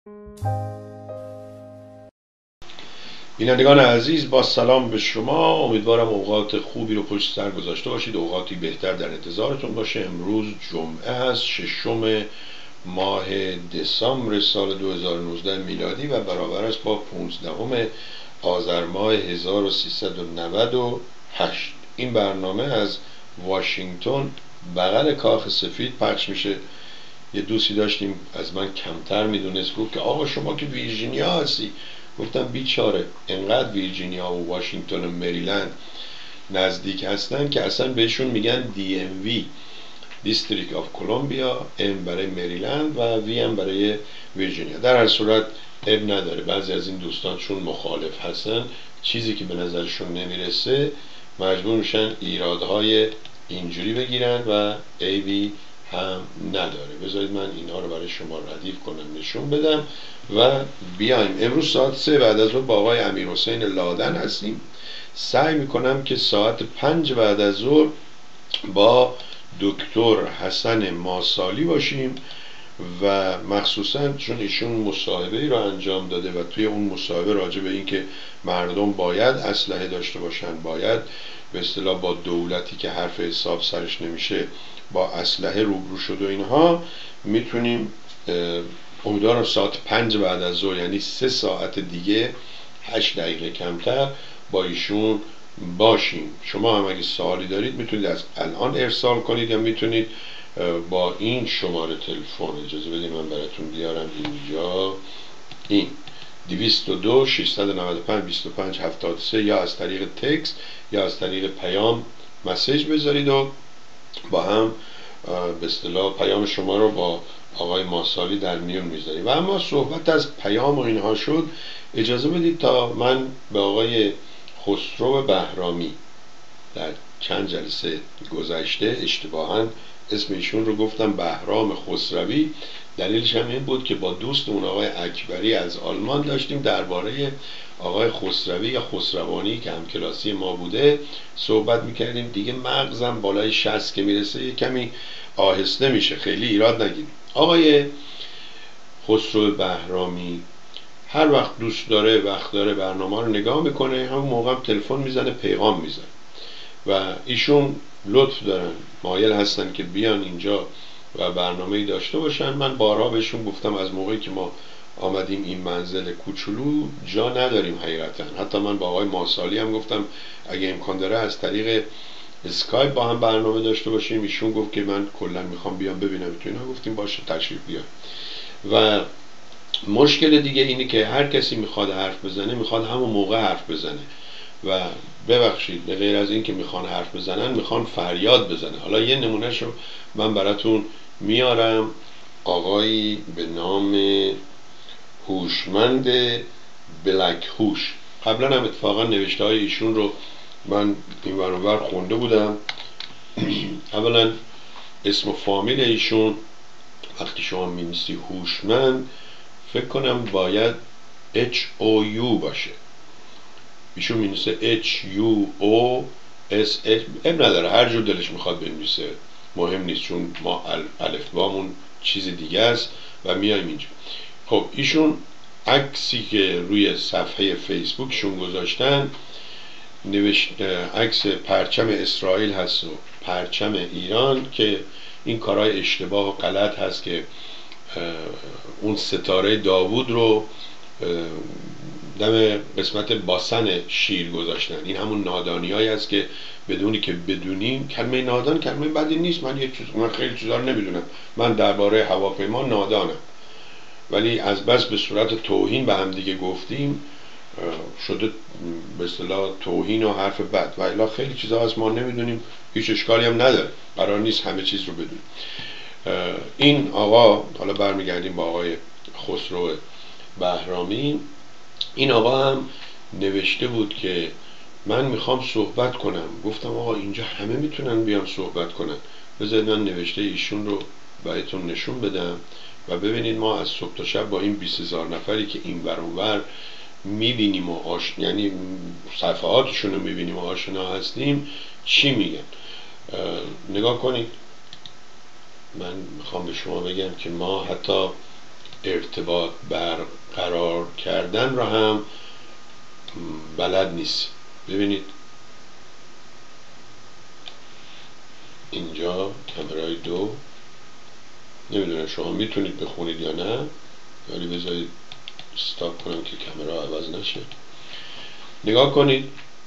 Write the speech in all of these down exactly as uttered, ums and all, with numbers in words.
بینندگان عزیز، با سلام به شما. امیدوارم اوقات خوبی رو پشت سر گذاشته باشید، اوقاتی بهتر در انتظارتون باشه. امروز جمعه است، ششم ماه دسامبر سال دو هزار و نوزده میلادی و برابر است با پانزدهم آذر ماه هزار و سیصد و نود و هشت. این برنامه از واشنگتن بغل کاخ سفید پخش میشه. یه دوستی داشتیم از من کمتر میدونست، گفت که آقا شما که ویرجینیا هستی. گفتم بیچاره، انقدر ویرجینیا و واشنگتن و مریلند نزدیک هستن که اصلا بهشون میگن دی ام وی، دیستریکت آف کلمبیا. ام برای مریلند و وی هم برای ویرجینیا. در هر صورت اب نداره، بعضی از این دوستان چون مخالف هستن، چیزی که به نظرشون نمیرسه مجبور میشن ایرادهای اینجوری بگیرن و عیبی هم نداره. بذارید من اینها رو برای شما ردیف کنم، نشون بدم و بیایم. امروز ساعت سه بعد از ظهر با آقای امیرحسین لادن هستیم. سعی میکنم که ساعت پنج بعد از ظهر با دکتر حسن ماسالی باشیم و مخصوصا چون ایشون مصاحبه‌ای رو انجام داده و توی اون مصاحبه راجع به این که مردم باید اسلحه داشته باشن، باید به اصطلاح با دولتی که حرف حساب سرش نمیشه با اسلحه روبرو شد و اینها، میتونیم امیدوارم ساعت پنج بعد از ظهر، یعنی سه ساعت دیگه، هشت دقیقه کمتر، با ایشون باشیم. شما هم اگه سوالی دارید میتونید از الان ارسال کنید یا میتونید با این شماره تلفن، اجازه بدید من براتون بیارم اینجا، این دویست و دو ششصد و نود و پنج بیست و پنج هفتاد و سه، یا از طریق تکست یا از طریق پیام مسیج بذارید و با هم به اصطلاح پیام شما رو با آقای ماسالی در میون میذاریم. و اما صحبت از پیام و اینها شد، اجازه بدید تا من به آقای خسرو بهرامی در چند جلسه گذشته اشتباهاً اسم ایشون رو گفتم بهرام خسروی. دلیلش هم این بود که با دوستمون آقای اکبری از آلمان داشتیم درباره آقای خسروی یا خسروانی که همکلاسی ما بوده صحبت میکردیم. دیگه مغزم بالای شصت که میرسه یه کمی آهسته میشه، خیلی ایراد نگیریم. آقای خسرو بهرامی هر وقت دوست داره، وقت داره، برنامه رو نگاه میکنه، همون موقع تلفن میزنه، پیغام میزنه و ایشون لطف دارن، مایل هستن که بیان اینجا و برنامه‌ای داشته باشن. من بارها بهشون گفتم از موقعی که ما آمدیم این منزل کوچولو جا نداریم حقیقتا. حتی من با آقای ماسالی هم گفتم اگه امکان داره از طریق اسکایپ با هم برنامه داشته باشیم. ایشون گفت که من کلا میخوام بیام ببینم تو اینا. گفتیم باشه تشریف بیار. و مشکل دیگه اینه که هر کسی میخواد حرف بزنه میخواد همون موقع حرف بزنه و ببخشید به غیر از این که میخوان حرف بزنن میخوان فریاد بزنن. حالا یه نمونهشو من براتون میارم. آقایی به نام هوشمند بلک هوش، قبلا هم اتفاقا نوشته های ایشون رو من این ور اون ور خونده بودم. اولا اسم و فامیل ایشون وقتی شما می‌نویسی هوشمند فکر کنم باید اچ او یو باشه. ایشون می‌نویسه اچ یو او اس اچ، اب نداره، هر جور دلش میخواد بنویسه، مهم نیست، چون ما الفبامون چیز دیگه است و میایم اینجا. خب ایشون عکسی که روی صفحه فیسبوکشون گذاشتن، نوشت عکس پرچم اسرائیل هست و پرچم ایران، که این کارهای اشتباه و غلط هست که اون ستاره داوود رو دم قسمت باسن شیر گذاشتن. این همون نادانیایی است که بدونی که بدونیم. کلمه نادان کلمه بدی نیست، من یک چیز من خیلی چیزا رو نمیدونم، من درباره هواپیما نادانم، ولی از بس به صورت توهین به هم دیگه گفتیم شده به اصطلاح توهین و حرف بد، و الا خیلی چیزا از ما نمیدونیم، هیچ اشکالی هم نداره، قرار نیست همه چیز رو بدونیم. این آقا، حالا برمیگردیم با آقای خسرو بهرامی، این آقا هم نوشته بود که من میخوام صحبت کنم. گفتم آقا اینجا همه میتونن بیان صحبت کنن، بذارید من نوشته ایشون رو بهتون نشون بدم و ببینید ما از صبح تا شب با این بیست هزار نفری که این ور اون ور میبینیم و آش... یعنی صفحاتشون رو میبینیم و آشنا هستیم چی میگن. نگاه کنید، من میخوام به شما بگم که ما حتی ارتباط برقرار کردن را هم بلد نیست. ببینید اینجا کامرای دو، نمیدونم شما میتونید بخونید یا نه، ولی بذارید استاپ کنم که کامرا عوض نشه. نگاه کنید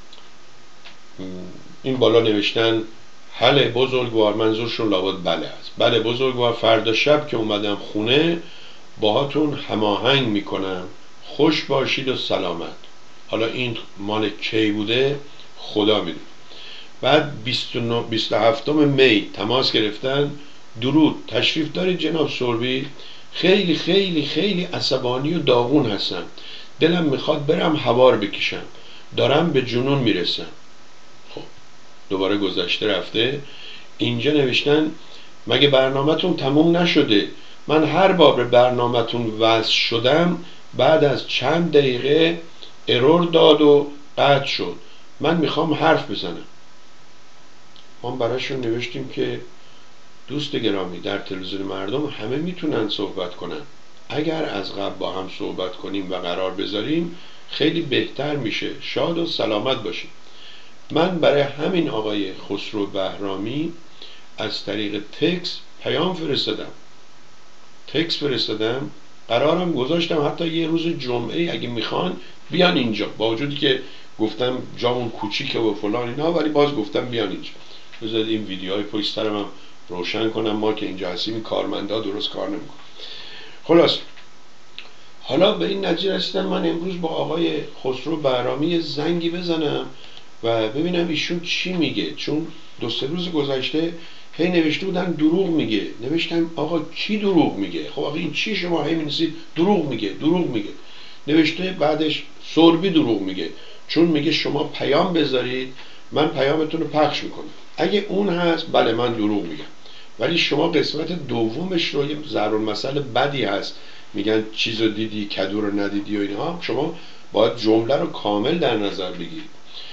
این بالا نوشتن هله بزرگوار، منظورشون لابد بله است. بله بزرگوار، فردا شب که اومدم خونه باهاتون هماهنگ میکنم، خوش باشید و سلامت. حالا این مال کی بوده خدا میدونه. بعد بیست و هفتم می تماس گرفتن، درود، تشریف دارید جناب سوربی؟ خیلی خیلی خیلی عصبانی و داغون هستم، دلم میخواد برم هوار بکشم، دارم به جنون میرسم. خب دوباره گذشته رفته. اینجا نوشتن مگه برنامه‌تون تموم نشده؟ من هر بار به برنامه‌تون وصل شدم بعد از چند دقیقه ارور داد و قطع شد، من میخوام حرف بزنم. ما براشون نوشتیم که دوست گرامی، در تلویزیون مردم همه میتونن صحبت کنن، اگر از قبل با هم صحبت کنیم و قرار بذاریم خیلی بهتر میشه. شاد و سلامت باشید. من برای همین آقای خسرو بهرامی از طریق تکس پیام فرستادم تکس فرستادم قرارم گذاشتم حتی یه روز جمعه اگه میخوان بیان اینجا، با وجودی که گفتم جامون کوچیکه و فلان اینا، ولی باز گفتم بیان اینجا. بذارید این ویدیوهای پشت سرم هم روشن کنم، ما که اینجا هستیم این کارمندا درست کار نمیکنن. خلاص حالا به این نتیجه رسیدم من امروز با آقای خسرو بهرامی زنگی بزنم و ببینم ایشون چی میگه، چون دو سه روز گذشته هی نوشته بودن دروغ میگه. نوشتم آقا کی دروغ میگه؟ خب آقا این چی شما هی می‌نویسید دروغ میگه دروغ میگه؟ نوشته بعدش سوربی دروغ میگه، چون میگه شما پیام بذارید من پیامتون رو پخش میکنم. اگه اون هست بله من دروغ میگم، ولی شما قسمت دومش رو یه ضرورمثل بدی هست، میگن چیزو دیدی کدو رو ندیدی و اینها، شما باید جمله رو کامل در نظر بگیرید.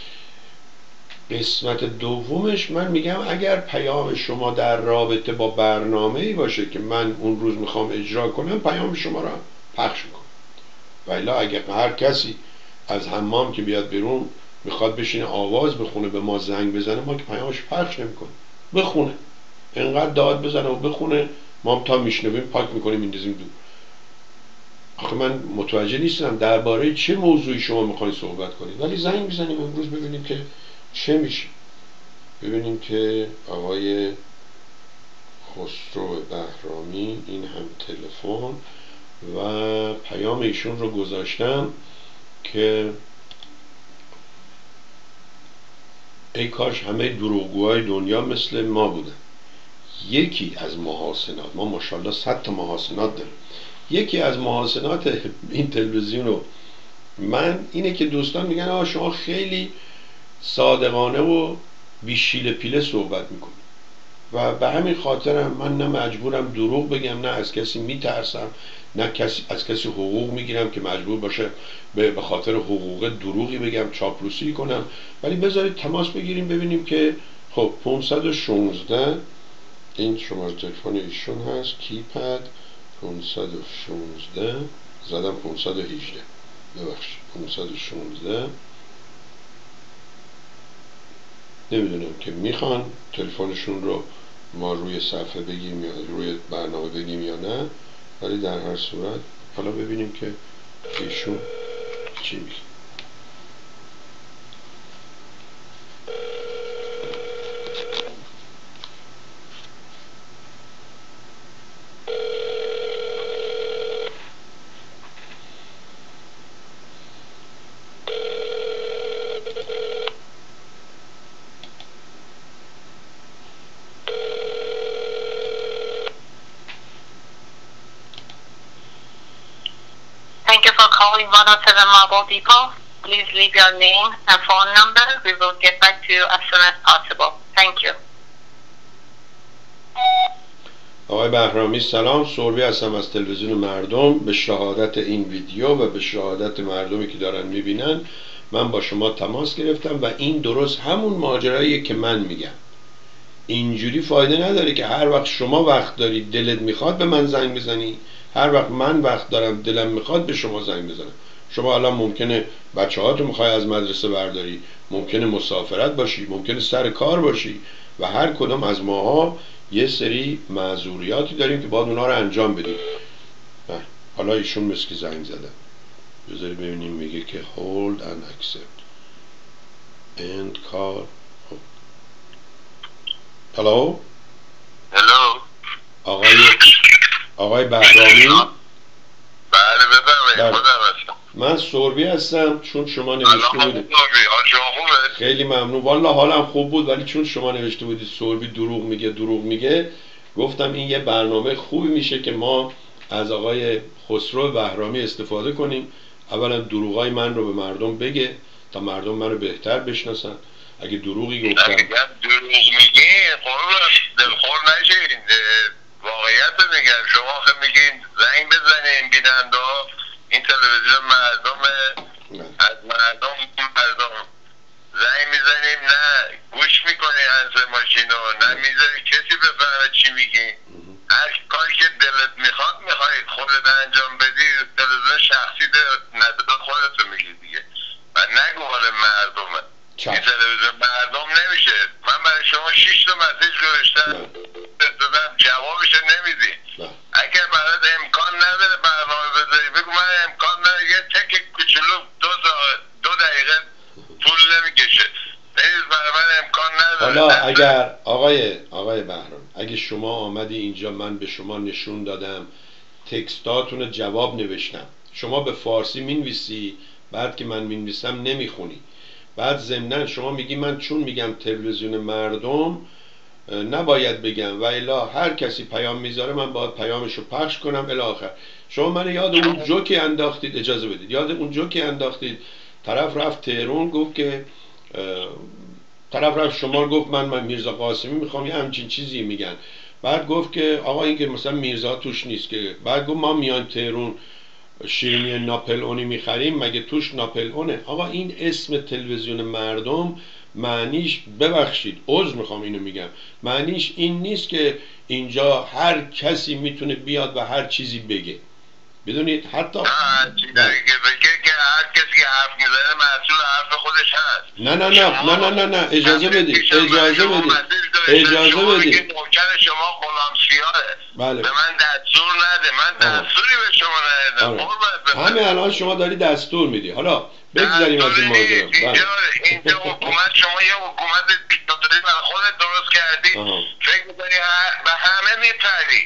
قسمت دومش من میگم اگر پیام شما در رابطه با برنامه‌ای باشه که من اون روز میخوام اجرا کنم، پیام شما رو پخش میکنم. ولی اگر هر کسی از حمام که بیاد بیرون میخواد بشینه آواز بخونه به ما زنگ بزنه، ما که پیامش پخش نمیکنیم. بخونه، انقدر داد بزنه و بخونه، ما تا میشنویم پاک میکنیم میندازیم دور. آخه من متوجه نیستم درباره چه موضوعی شما میخواید صحبت کنید، ولی زنگ بزنیم امروز ببینیم که چه میشه. ببینیم که آقای خسرو بهرامی، این هم تلفن و پیام ایشون رو گذاشتم که ای کاش همه دروغگوهای دنیا مثل ما بودن. یکی از محاسنات، ما ماشاءالله صد تا محاسنات داریم، یکی از محاسنات این تلویزیون رو من اینه که دوستان میگن آقا شما خیلی صادقانه و بیشیل پیله صحبت میکنی و به همین خاطرم من نه مجبورم دروغ بگم، نه از کسی میترسم، نه کسی از کسی حقوق میگیرم که مجبور باشه به خاطر حقوق دروغی بگم، چاپلوسی کنم. ولی بذارید تماس بگیریم ببینیم که خب پانصد و شانزده این شماره تلفن ایشون هست، کیپد پانصد و شانزده، زدم پانصد و هجده، ببخشید پانصد و شانزده. نمیدونم که میخوان تلفنشون رو ما روی صفحه بگیم یا روی برنامه بگیم یا نه، ولی در هر صورت حالا ببینیم که ایشون چی میگه. Thank you for calling one oh seven Marble Depot. Please leave your name and phone number. We will get back to you as soon as possible. Thank you. آقای بهرامی سلام، سوربی هستم از تلویزیون مردم. به شهادت این ویدیو و به شهادت مردمی که دارن میبینن من با شما تماس گرفتم و این درست همون ماجراییه که من میگم. اینجوری فایده نداره که هر وقت شما وقت دارید دلت میخواد به من زنگ بزنی، هر وقت من وقت دارم دلم میخواد به شما زنگ بزنم. شما الان ممکنه بچه هاتو میخوای از مدرسه برداری، ممکنه مسافرت باشی، ممکنه سر کار باشی و هر کدوم از ماها یه سری معذوریاتی داریم که باید اونا رو انجام بدیم. حالا ایشون مثل که زنگ زدن، بذاری ببینیم. میگه که hold and accept end call. هلو هلو آقای آقای بهرامی. بله بفرمایید. خودم هستم. من سوربی هستم. چون شما نوشته بودید خیلی ممنون والله حالم خوب بود، ولی چون شما نوشته بودید سوربی دروغ میگه دروغ میگه گفتم این یه برنامه خوبی میشه که ما از آقای خسرو بهرامی استفاده کنیم. اولا دروغای من رو به مردم بگه تا مردم منو بهتر بشناسن. اگه دروغی گفتم اگه دروغ میگی قربان دلخور نشین، واقعیت رو میگم. شما خب میگین زنگ بزنین بیننده ها این تلویزیون مردم، از مردم مردم زنگ میزنیم نه گوش میکنی از ماشین رو، نه میذاری کسی بفهمه چی میگی. هر کاری که دلت میخواد میخوای خودت انجام بدی، تلویزیون شخصی نظر خودت رو میگی دیگه و نگو حال مردمه. این تلویزیون مردم نمیشه. من برای شما شش تا مسیج گذاشتم دادم جوابش نمیدی. اگر برات امکان نداره برنامه بذاری بگو من امکان نداره، یه تک کوچولو دو دو دقیقه طول نمیکشه. نیز برای من امکان نداره. حالا اگر آقای آقای بهرام اگه شما آمدی اینجا من به شما نشون دادم تکستاتون جواب نوشتم، شما به فارسی مینویسی بعد که من مینویسم نمیخونی، بعد ضمناً شما میگی من چون میگم تلویزیون مردم نباید بگم و الا هر کسی پیام میذاره من باید پیامشو پخش کنم الی آخر. شما من یاد اون جوکی انداختید، اجازه بدید، یاد اون جوکی انداختید. طرف رفت تهران گفت که طرف رفت شمال گفت من من میرزا قاسمی میخوام، یه همچین چیزی میگن. بعد گفت که آقا این که مثلا میرزا توش نیست که. بعد گفت ما میان تهران شیرینی ناپل اونی میخریم مگه توش ناپل اونه. آقا این اسم تلویزیون مردم معنیش، ببخشید عذر میخوام اینو میگم، معنیش این نیست که اینجا هر کسی میتونه بیاد و هر چیزی بگه. بدونید حتی بگه که هر کسی که حرف میزنه مسئول حرف خودش هست. نه نه نه نه نه نه نه اجازه بدید اجازه بدید اجازه بدید نوکر شما غلام سیاهه. بله. به من دستور نده، من دستوری به شما ندادم. همه الان شما داری دستور میدی. حالا بگذاریم از این موضوع. اینجا اینجا حکومت، شما یه حکومت دیکتاتوری برای خودت درست کردی. فکر میکنی به همه میپری،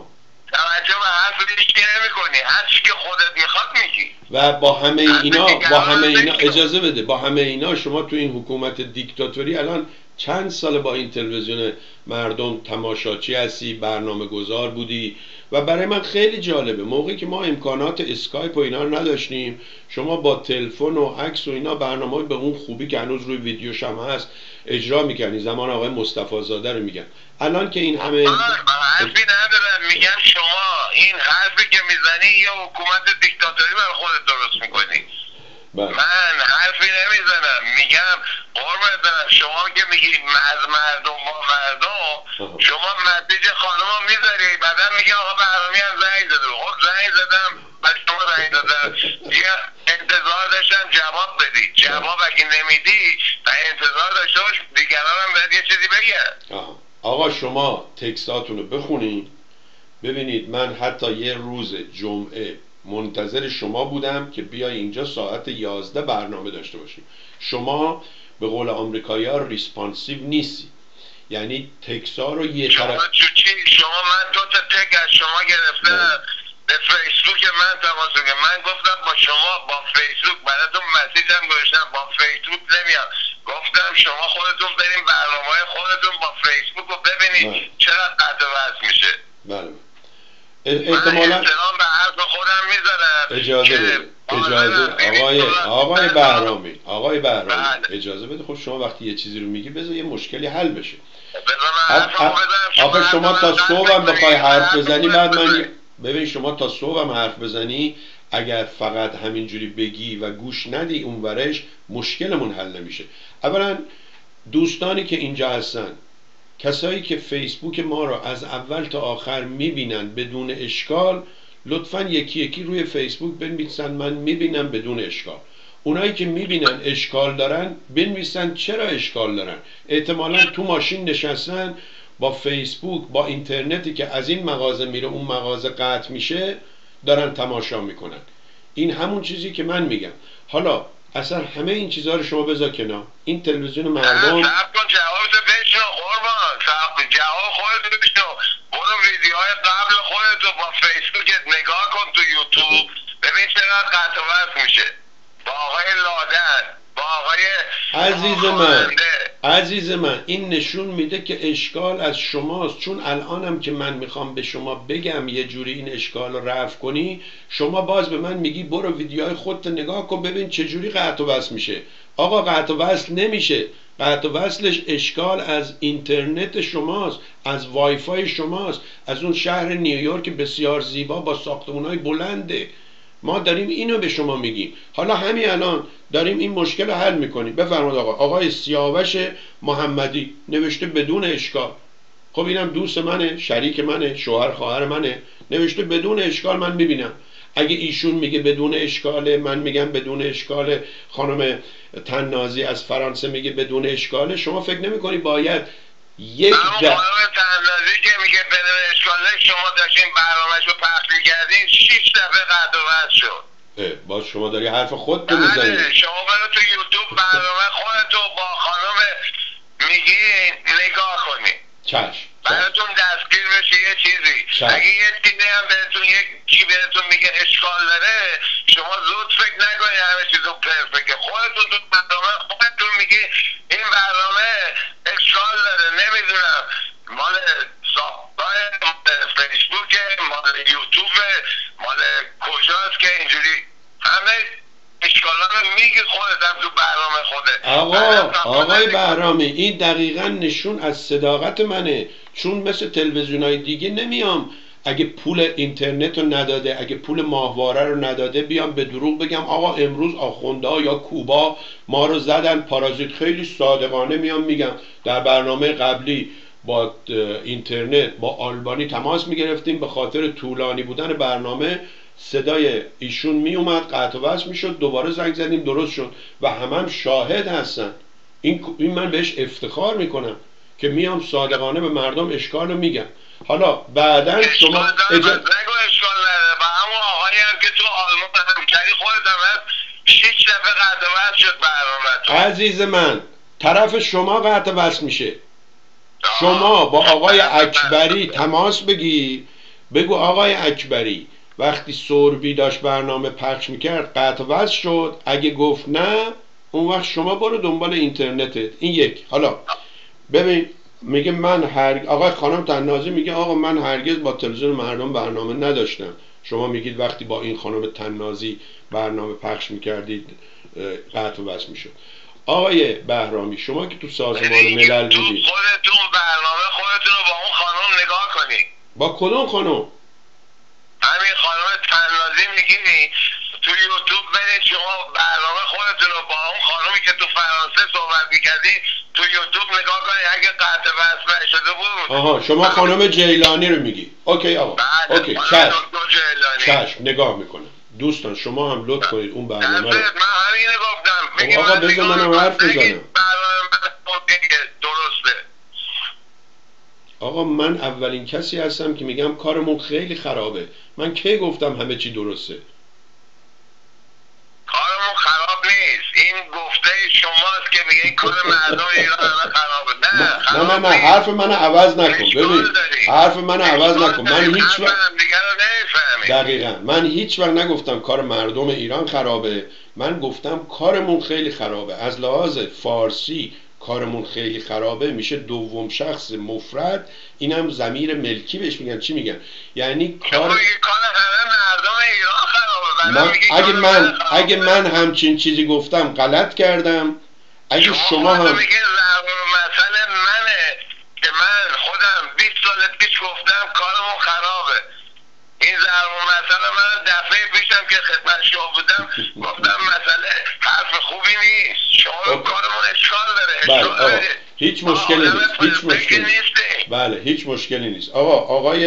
توجه به حرف هیچکی نمیکنی، هر چی که خودت میخواد میگی. و با همه اینا با همه اینا اجازه بده، با همه اینا شما تو این حکومت دیکتاتوری الان چند سال با این تلویزیون مردم تماشاچی هستی، برنامه گذار بودی و برای من خیلی جالبه موقعی که ما امکانات اسکایپ و اینا رو نداشتیم شما با تلفن و عکس و اینا برنامه به اون خوبی که هنوز روی ویدیوش هم هست اجرا میکنی. زمان آقای مصطفی زاده رو میگن. الان که این همه حرفی ندارم، میگم شما این حرفی که میزنی یه حکومت دیکتاتوری برای خودت درست میکنی. بله. من حرفی نمیزنم، میگم قربونت برم شما که میگی از مردم با مردم، شما مسیج خانم رو میذاری بعدا میگی آقا بهرامی هم زنگ زده. خب زنگ زدم بعد شما زنگ زدم دیگه انتظار داشتم جواب بدی. جواب اگه نمیدی و انتظار داشته باش دیگران هم باید یه چیزی بگن. آقا شما تکستاتون رو بخونید. ببینید من حتی یه روز جمعه منتظر شما بودم که بیای اینجا ساعت یازده برنامه داشته باشیم. شما به قول آمریکایی‌ها ریسپانسیو نیستی، یعنی تکسا رو یه طرف. شما من دو تا تک از شما گرفتم به فیسبوک من تماس گرفتم، من گفتم با شما با فیسبوک براتون مسیج هم گذاشتم، با فیسبوک نمیاد. گفتم شما خودتون بریم برنامه‌های خودتون با فیسبوک رو ببینید چرا قطع وصل میشه. بله. احتمالاً من احترام به حرف خودم میذارم. اجازه بده. اجازه آقای آقای بهرامی آقای بهرامی اجازه بده. خب شما وقتی یه چیزی رو میگی بذار یه مشکلی حل بشه. آقا شما تا صبحم بخوای حرف بزنی بعد من ببین شما تا صبحم حرف بزنی اگر فقط همینجوری بگی و گوش ندی اونورش مشکلمون حل نمیشه. اولا دوستانی که اینجا هستن، کسایی که فیسبوک ما رو از اول تا آخر میبینن بدون اشکال، لطفا یکی یکی روی فیسبوک بنویسن من میبینم بدون اشکال. اونایی که میبینن اشکال دارن بنویسن چرا اشکال دارن. احتمالا تو ماشین نشستن با فیسبوک با اینترنتی که از این مغازه میره اون مغازه قطع میشه دارن تماشا میکنن. این همون چیزی که من میگم. حالا اصلا همه این چیزها رو شما بذار کنار. این تلویزیون مردم صبر کن جوابتو بشنو قربان، صبر جواب خودتو بشنو، برو ویدیوهای قبل خودتو با فیسبوکت نگاه کن تو یوتیوب ببین چقدر قطع و وصل میشه با آقای لادن با آقای عزیز من عزیز من این نشون میده که اشکال از شماست. چون الانم که من میخوام به شما بگم یه جوری این اشکال رو رفع کنی، شما باز به من میگی برو ویدیوهای خودت نگاه کن ببین چه جوری قطع و وصل میشه. آقا قطع و وصل نمیشه. قطع و وصلش اشکال از اینترنت شماست، از وای فای شماست، از اون شهر نیویورک بسیار زیبا با ساختمان‌های بلنده. ما داریم اینو به شما میگیم. حالا همین الان داریم این مشکل رو حل میکنیم. بفرمایید آقا. آقای سیاوش محمدی نوشته بدون اشکال. خب اینم دوست منه، شریک منه، شوهر خواهر منه، نوشته بدون اشکال من میبینم. اگه ایشون میگه بدون اشکاله، من میگم بدون اشکاله، خانم تنازی از فرانسه میگه بدون اشکاله، شما فکر نمیکنی باید یک ده خانم تنازی که میگه بدون اشکاله شما داشتین برنامه‌شو پخش میکردین شیش دفعه قطع و وصل شد. باز شما داری حرف خودتو میزنی. بله شما برو تو یوتیوب برنامه خودتو با خانم میگی نگاه کنی. چشم. براتون دستگیر بشه یه چیزی. چشم. اگه یه چیزی هم بهتون یک کی بهتون میگه اشکال داره شما زود فکر نکنید همه چیزو پرفکته. خودتون تو برنامه خودتون میگی این برنامه اشکال داره نمیدونم مال ساختای فیسبوک مال یوتیوب مال کجاست که اینجوری همه اشکالا رو میگی خودت هم تو برنامه خودت. آقا آقای بهرامی این دقیقا نشون از صداقت منه. چون مثل تلویزیونای دیگه نمیام اگه پول اینترنت رو نداده اگه پول ماهواره رو نداده بیام به دروغ بگم آقا امروز آخونده ها یا کوبا ما رو زدن پارازیت. خیلی صادقانه میام میگم در برنامه قبلی با اینترنت با آلبانی تماس میگرفتیم به خاطر طولانی بودن برنامه صدای ایشون می اومد قطع و وصل میشد دوباره زنگ زدیم درست شد و همم هم شاهد هستن. این این من بهش افتخار میکنم که میام صادقانه به مردم اشکال رو میگم. حالا بعدن شما اجا... نگو اشکال نداره. با همون آقایی هم که تو آلمان همکاری خودت هم هست شیش دفعه قطع و وصل شد برنامه. عزیز من طرف شما قطع و وصل میشه. شما با آقای اکبری تماس بگی بگو آقای اکبری وقتی سوربی داشت برنامه پخش میکرد قطع و وصل شد. اگه گفت نه اون وقت شما برو دنبال اینترنتت. این یک. حالا ببین میگه من هر آقای خانم تنازی میگه آقا من هرگز با تلویزیون مردم برنامه نداشتم. شما میگید وقتی با این خانم تنازی برنامه پخش میکردید قطع و وصل میشد. آقای بهرامی شما که تو سازمان ملل بودید خودتون برنامه خودتون رو با اون خانم نگاه کنید. با کدوم خانم؟ همین خانم تنازی میگی تو یوتیوب برید شما برنامه خودتون رو با اون خانومی که تو فرانسه صحبت میکردی تو یوتیوب نگاه کنید اگه قطع وصل نشده بود. آها شما خانم جیلانی رو میگی. اوکی آقا. بله اوکی چشم. جیلانی. چشم نگاه میکنم. دوستان شما هم لطف کنید اون برنامه رو. من همین گفتم. آقا بذار منم حرف بزنم. درسته. آقا من اولین کسی هستم که میگم کارمون خیلی خرابه. من کی گفتم همه چی درسته؟ کارمون خراب نیست. این گفته شماست که میگه این کار مردم ایران همه خرابه. نه نه نه نه حرف منو عوض نکن. ببین حرف منو عوض نکن. من هیچ وقت دقیقاً من هیچ وقت نگفتم کار مردم ایران خرابه. من گفتم کارمون خیلی خرابه. از لحاظ فارسی کارمون خیلی خرابه میشه دوم شخص مفرد. اینم ضمیر ملکی بهش میگن. چی میگن؟ یعنی کار کار همه مردم ایران خرابه. من اگه من اگه من همچین چیزی گفتم غلط کردم. اگه شما هم میگه مثلا منه که من خودم بیست سال پیش گفتم کارمون خرابه. این ضرب مثلا من دفعه پیشم که خدمت شما بودم گفتم مسئله حرف خوبی نیست. شما کارمون اشکال داره. اشکال داره. هیچ مشکلی نیست. هیچ مشکلی نیست. بله هیچ مشکلی نیست. آقا آقای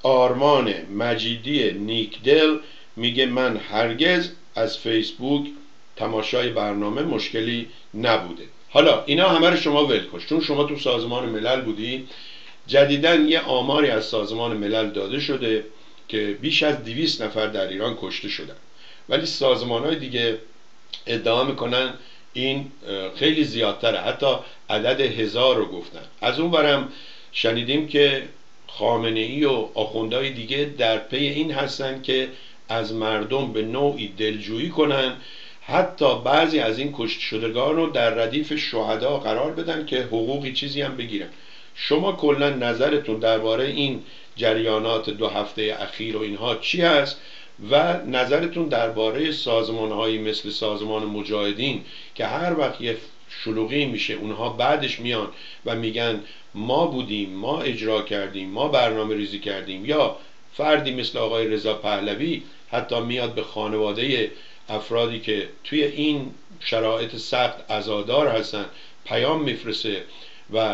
آرمان مجیدی نیکدل میگه من هرگز از فیسبوک تماشای برنامه مشکلی نبوده. حالا اینا همه رو شما ول کن، چون شما تو سازمان ملل بودی. جدیداً یه آماری از سازمان ملل داده شده که بیش از دویست نفر در ایران کشته شدن، ولی سازمان‌های دیگه ادعا میکنن این خیلی زیادتره، حتی عدد هزار رو گفتن. از اون برم شنیدیم که خامنه‌ای و آخوندهای دیگه در پی این هستن که از مردم به نوعی دلجویی کنن، حتی بعضی از این کشته شدگان رو در ردیف شهدا قرار بدن که حقوقی چیزی هم بگیرن. شما کلا نظرتون درباره این جریانات دو هفته اخیر و اینها چی هست و نظرتون درباره سازمان‌هایی مثل سازمان مجاهدین که هر وقت یه شلوغی میشه اونها بعدش میان و میگن ما بودیم، ما اجرا کردیم، ما برنامه ریزی کردیم، یا فردی مثل آقای رضا پهلوی حتی میاد به خانواده افرادی که توی این شرایط سخت عزادار هستن پیام میفرسته و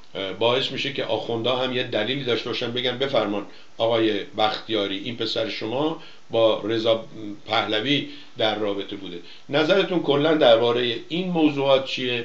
باعث میشه که آخوندا هم یه دلیلی داشته باشن بگن بفرمان آقای بختیاری این پسر شما با رضا پهلوی در رابطه بوده. نظرتون کلا درباره این موضوعات چیه؟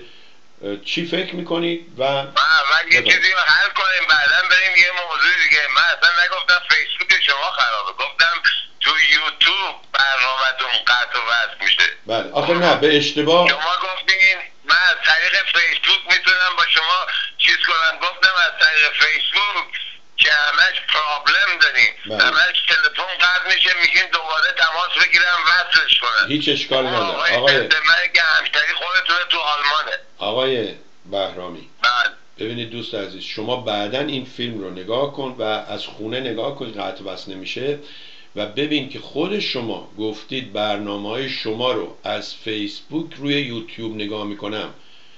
چی فکر میکنید؟ و من یه چیزی رو حل کنیم بعدا بریم یه موضوع دیگه. من اصلا نگفتم فیسبوک شما خرابه، گفتم تو یوتیوب برنامه‌تون قطع و وصل میشه. بله آخه نه به اشتباه شما گفتین من از طریق فیسبوک میتونم با شما چیز کنم، گفتم از طریق فیسبوک که همش پرابلم داریم، همش تلفن قطع میشه، میگین دوباره تماس بگیرم وصلش کنم. هیچ اشکال نداره آقای من که همشتری خودتونه تو آلمانه. آقای بهرامی بله ببینید دوست عزیز، شما بعداً این فیلم رو نگاه کن و از خونه نگاه کن قطع وصل نمیشه و ببین که خود شما گفتید برنامه‌های شما رو از فیسبوک روی یوتیوب نگاه میکنم.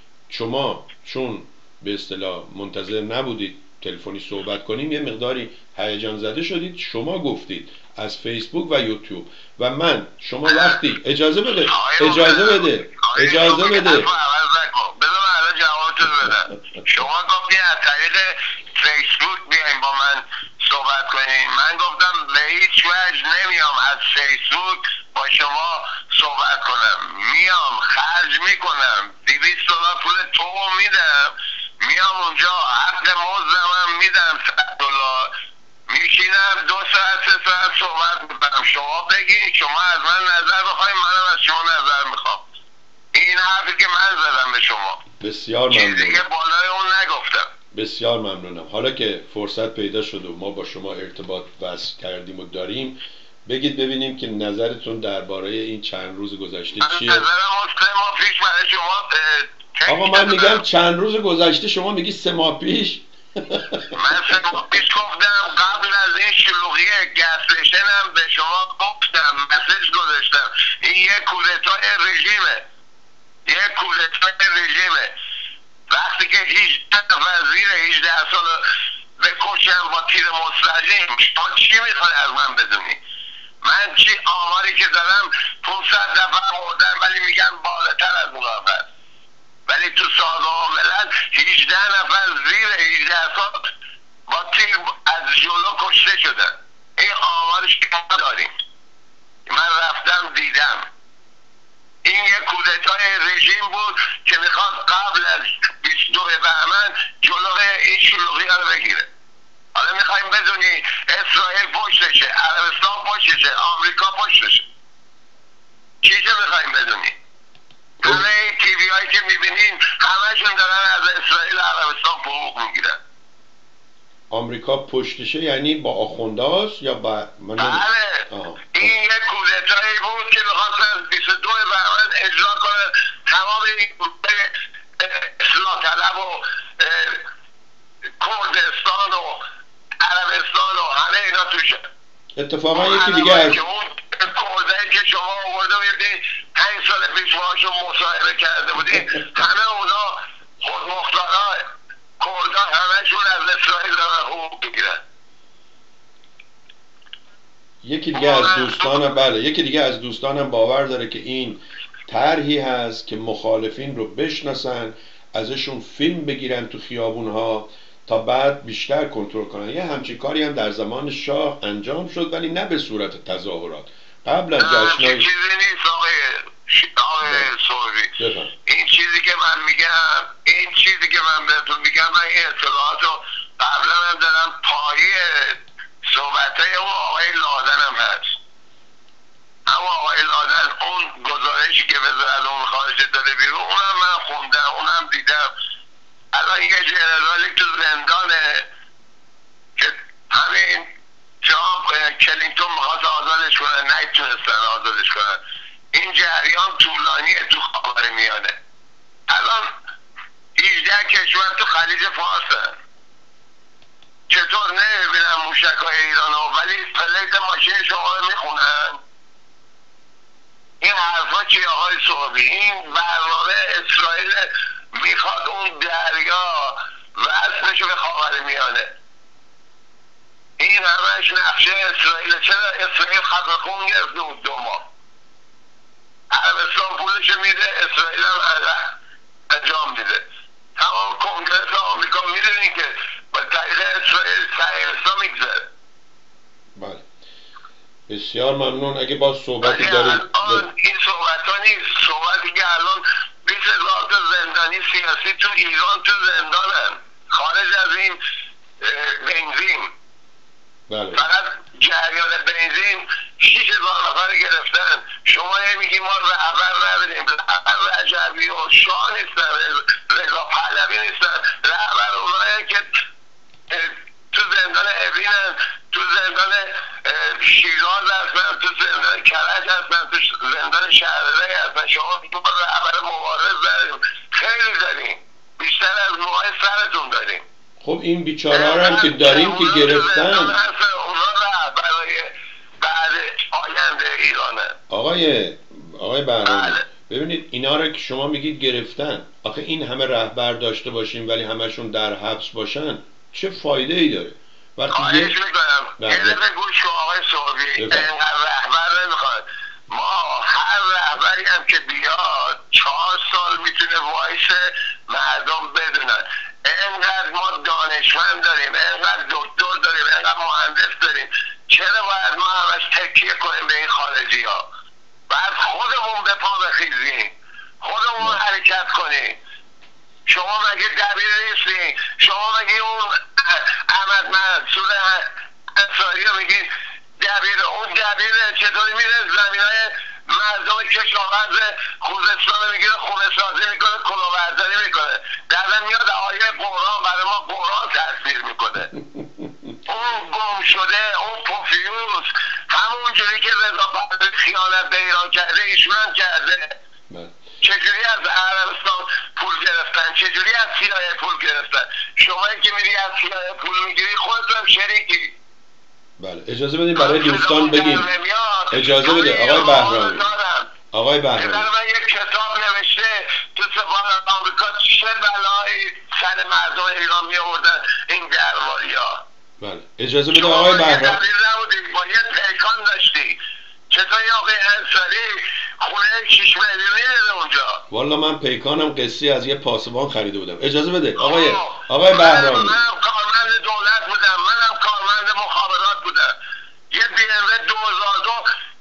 شما چون به اصطلاح منتظر نبودید تلفنی صحبت کنیم یه مقداری هیجان زده شدید، شما گفتید از فیسبوک و یوتیوب و من شما وقتی اجازه بده اجازه بده اجازه بده شما گفتین از طریق فیسبوک بیاین با من صحبت کنین، من گفتم به هیچ وجه نمیام از فیسبوک با شما صحبت کنم، میام خرج میکنم دویست دلار پول تو میدم، میام اونجا حق مزدم هم میدم صد دلار، میشینم دو ساعت سه ساعت صحبت میکنم، شما بگین، شما از من نظر بخواین منم از شما نظر میخوام. این حرفی که من زدم به شما. بسیار ممنونم. چیزی که بالای اون نگفتم. بسیار ممنونم. حالا که فرصت پیدا شد و ما با شما ارتباط وصل کردیم و داریم، بگید ببینیم که نظرتون درباره این چند روز گذشته چیه؟ نظرم سه ماه پیش برای شما. آقا من میگم چند روز گذشته، شما میگی سه ماه پیش. من سه ماه پیش گفتم قبل از این شلوغی گسلشنم به شما گفتم، مسیج گذاشتم این یک کودتای رژیمه، یک کودتای رژیمه. وقتی که هجده نفر زیر هجده سال بکشم با تیر مسلحین، شما چی میخوای از من بدونی؟ من چی آماری که دارم پانصد نفر مردن ولی میگن بالاتر از اون نفر، ولی تو سازمان ملل هجده نفر زیر هجده سال با تیر از جلو کشته شدن. این آمارش که ما داریم، من رفتم دیدم. این یک کودتای رژیم بود که میخواد قبل از بیست و دو بهمن جلوی این شلوغی رو بگیره. حالا میخوایم بدونی اسرائیل پشتشه، عربستان پشتشه، آمریکا پشتشه. چیزی میخوایم بدونی؟ همه این تیوی هایی که میبینین همهشون دارن از اسرائیل و عربستان حقوق میگیرن. آمریکا پشتشه یعنی با آخوندهاست یا با من بله آه. این یک کودتایی بود که میخواست از بیست و دو بهمن اجرا کنه تمام این اصلاح طلب و کردستان و عربستان و همه اینا توشه. اتفاقا یکی دیگه از کردایی که شما آورده بودید پنج سال پیش باشون مصاحبه کرده بودید همه اونا خودمختارا کردها همهشون از اسرائیل دارن حقوق میگیرن. یکی دیگه از دوستانم بله یکی دیگه از دوستانم باور داره که این طرحی هست که مخالفین رو بشناسن، ازشون فیلم بگیرن تو خیابونها، تا بعد بیشتر کنترل کنن. یه همچین کاری هم در زمان شاه انجام شد ولی نه به صورت تظاهرات. قبل از جشن‌های چیزی نیست آقای آقای صوفی. این چیزی که من میگم این چیزی که من بهتون میگم، من این اطلاعات رو قبلا هم دارم، پایه صحبتای اون آقای لادن هم هست. اما آقای لادن اون گزارشی که وزارت امور خارجه داده بیرون، اونم من خوندم، اونم دیدم. الان یه جنرالی تو زندانه که همین ترامپ کلینتون میخواست آزادش کنن، نتونستن آزادش کنن. این جریان طولانیه تو خاورمیانه. الان هجده کشور تو خلیج فارسن. چطور نمیبینن موشکای ایران ها ولی پلیت ماشین شما رو میخونن؟ این حرفا چیه آقای صحبی؟ این برنامه اسرائیل میخواد اون دریا وصلشو به خاورمیانه. این همش نقشه اسرائیل. چرا اسرائیل خط خون گرفته بود دو ماه؟ عربستان پولش میده، اسرائیل هم انجام میده. تمام کنگرس آمریکا میدونی که با طریق اسرائیل صهیونیست‌ها میگذره. بله بسیار ممنون. اگه باز صحبتی دارید این صحبت ها نیست. صحبتی که الان بیست هزار تا زندانی سیاسی تو ایران تو زندانن خارج از این بنزین. بله. فقط جریان بنزین شیش هزار نفر گرفتن. شما میگی ما رهبر نداریم. رهبر رجبی و شاه نیستن، رضا پهلوی نیستن. رهبر اونایی که تو زندان اوینن، تو زندان شیراز هستن، تو زندان کرج هستن، تو زندان شهرزای هستن. شما میگی ما رهبر مبارز داریم. خیلی داریم، بیشتر از موهای سرتون داریم. خب این بیچاره ها هم که داریم که گرفتن، اونا برای بعد آینده ایرانه. آقای آقای بهرامی ببینید اینا رو که شما میگید گرفتن، آخه این همه رهبر داشته باشیم ولی همشون در حبس باشن چه فایده ای داره؟ وقتی یه میکنم یه دفعه گوش کن آقای صحبی، اینقدر رهبر نمیخواد. ما هر رهبری هم که بیاد چهار سال میتونه وایس مردم بدونن. اینقدر ما دانشمند داریم، اینقدر دکتر داریم، اینقدر مهندس داریم. چرا باید ما همش تکیه کنیم به این خارجی ها؟ باید خودمون به پا بخیزیم، خودمون حرکت کنیم. شما مگه دبیر نیستین؟ شما مگه اون احمد منصور انصاری رو میگید دبیر؟ اون دبیر چطوری میره زمین های مردم کشاورز خوزستان رو میگیره، خونه سازی میکنه، کلاهبرداری میکنه. در میاد آیه قرآن برای ما قرآن تاثیر میکنه. اون گم شده، اون پوفیوس، همون جوری که رضا پهلوی خیانت به ایران کرده ایشون هم کرده. چجوری از عربستان پول گرفتن؟ چجوری از سیایه پول گرفتن؟ شما که میری از سیایه پول میگیری خودت هم شریکی. بله اجازه بدیم برای دوستان بگیم. اجازه بده آقای بهرامی. آقای بهرامی من یک کتاب نوشته تو سفارت آمریکا چه بلایی سر مردم ایران می آوردن این گرماریا. بله اجازه بده آقای بهرامی. با یه پیکان داشتی. چطوری آقای انصاری خونه شیش میلیونی داره اونجا؟ والا من پیکانم قصی از یه پاسبان خریده بودم. اجازه بده آقای آقای بهرامی. منم کارمند دولت بودم، منم کارمند مخابرات بودم. یه بی ام و دو هزار و دو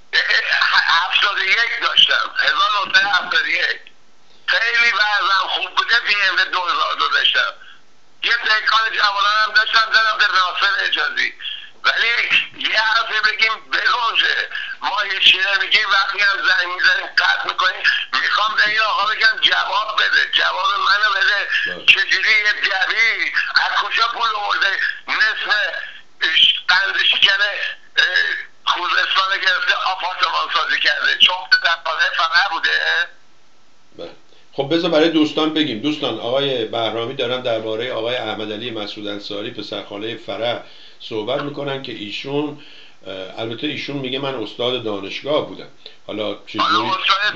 هفتاد و یک داشتم، هزار و نهصد و هفتاد و یک. خیلی وضعم خوب بوده، بی ام و دو هزار و دو داشتم. یه پیکان جوانان هم داشتم زدم به ناصر اجازی. ولی یه حرفی بگیم بگنجه، ما هیچی نمیگیم، وقتی هم زنگ میزنیم قطع میکنیم. میخوام به این آقا بگم جواب بده، جواب منو بده. چجوری یه دبیر از کجا پول آورده نصف قند شکن خوزستان گرفته آپارتمان سازی کرده؟ چون دفعه فقط بوده. خب بذار برای دوستان بگیم. دوستان آقای بهرامی دارن درباره آقای احمدعلی مسعود انصاری پسرخاله فرح صحبت میکنن که ایشون، البته ایشون میگه من استاد دانشگاه بودم. حالا چجوری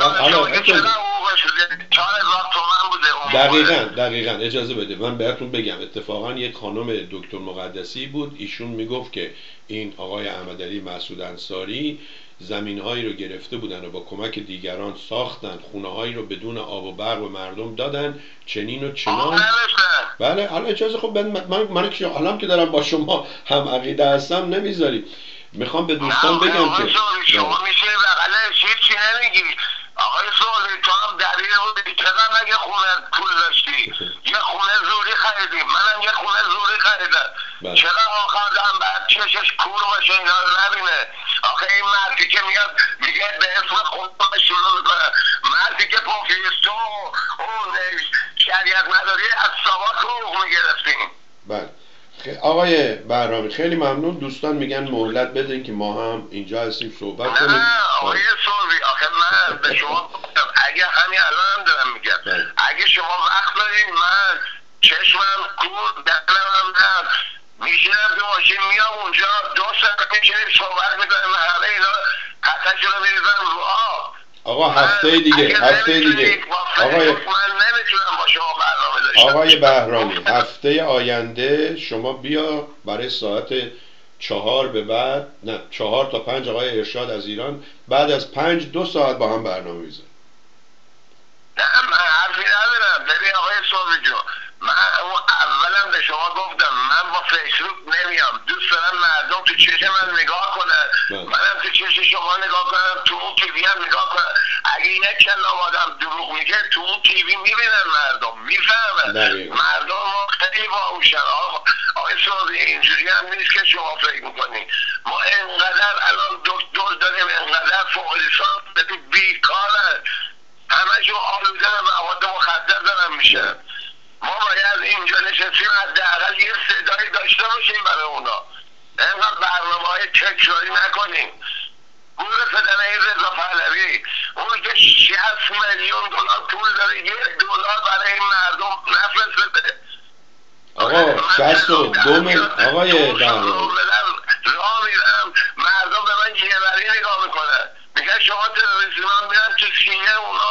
دقیقاً دقیقاً اجازه بده من بهتون بگم. اتفاقا یک خانم دکتر مقدسی بود، ایشون میگفت که این آقای احمدعلی مسعود انصاری زمین‌هایی رو گرفته بودن و با کمک دیگران ساختن، خونه‌هایی رو بدون آب و برق به مردم دادن، چنین و چنان. بله حالا اجازه خب من من, من که حالا که دارم با شما هم عقیده هستم نمیذاری. میخوام به دوستان بگم که شما میشه بغل چی نمیگی آقای سوالی تو هم دلیل بودی چقدر نگه خونه پول داشتی یه خونه زوری خریدیم منم یه خونه زوری خریدم چرا آخر دارم بعد چشش کور باشه اینا رو نبینه آخه این مردی که میاد میگه به اسم خود شروع میکنه مردی که پوفیستو اون شریعت مداری از ساواک حقوق میگرفتیم. بله آقای بهرامی خیلی ممنون. دوستان میگن مهلت بدین که ما هم اینجا هستیم صحبت کنیم. نه آقای سوری آخه من به شما گفتم اگه همین الان هم دارم میگم اگه شما وقت دارین من چشمم کور دهنم هم میشینم تو ماشین میام اونجا دو ساعت میشینیم صحبت میکنیم همه اینا قطعش رو میریزم رو آب. آقا هفته دیگه هفته دیگه آقای من نمیتونم با شما برنامه داشتم. آقای بهرامی هفته آینده شما بیا برای ساعت چهار به بعد نه چهار تا پنج آقای ارشاد از ایران بعد از پنج دو ساعت با هم برنامه میزن. نه من حرفی ندارم. ببین آقای صبحی جو من اولا به شما گفتم من با فیسبوک نمیام دوست دارم مردم تو چشم من نگاه کنن منم تو چشم شما نگاه کنم تو اون تیوی هم نگاه کنم اگه یک کلام آدم دروغ میگه تو اون تیوی میبینن مردم میفهمن مردم ما خیلی باهوشن. آقای صبحی اینجوری هم نیست که شما فکر میکنی ما انقدر الان دکتر داریم انقدر فوق لیسانس بیکارن همه جو آلوده به مواد مخدر دارن میشن. ما باید اینجا نشستیم حداقل یه صدایی داشته باشیم برای اونا اینقدر برنامه های تکراری نکنیم. گور فدنه این رضا پهلوی اون که شصت میلیون دلار پول داره یه دلار برای این مردم نفرسته. آقا شصت و دو میلیون آقای بهرامی راه میرم مردم به من جیبری نگاه میکنن میگن شما تروریسمان میرن تو سینه اونا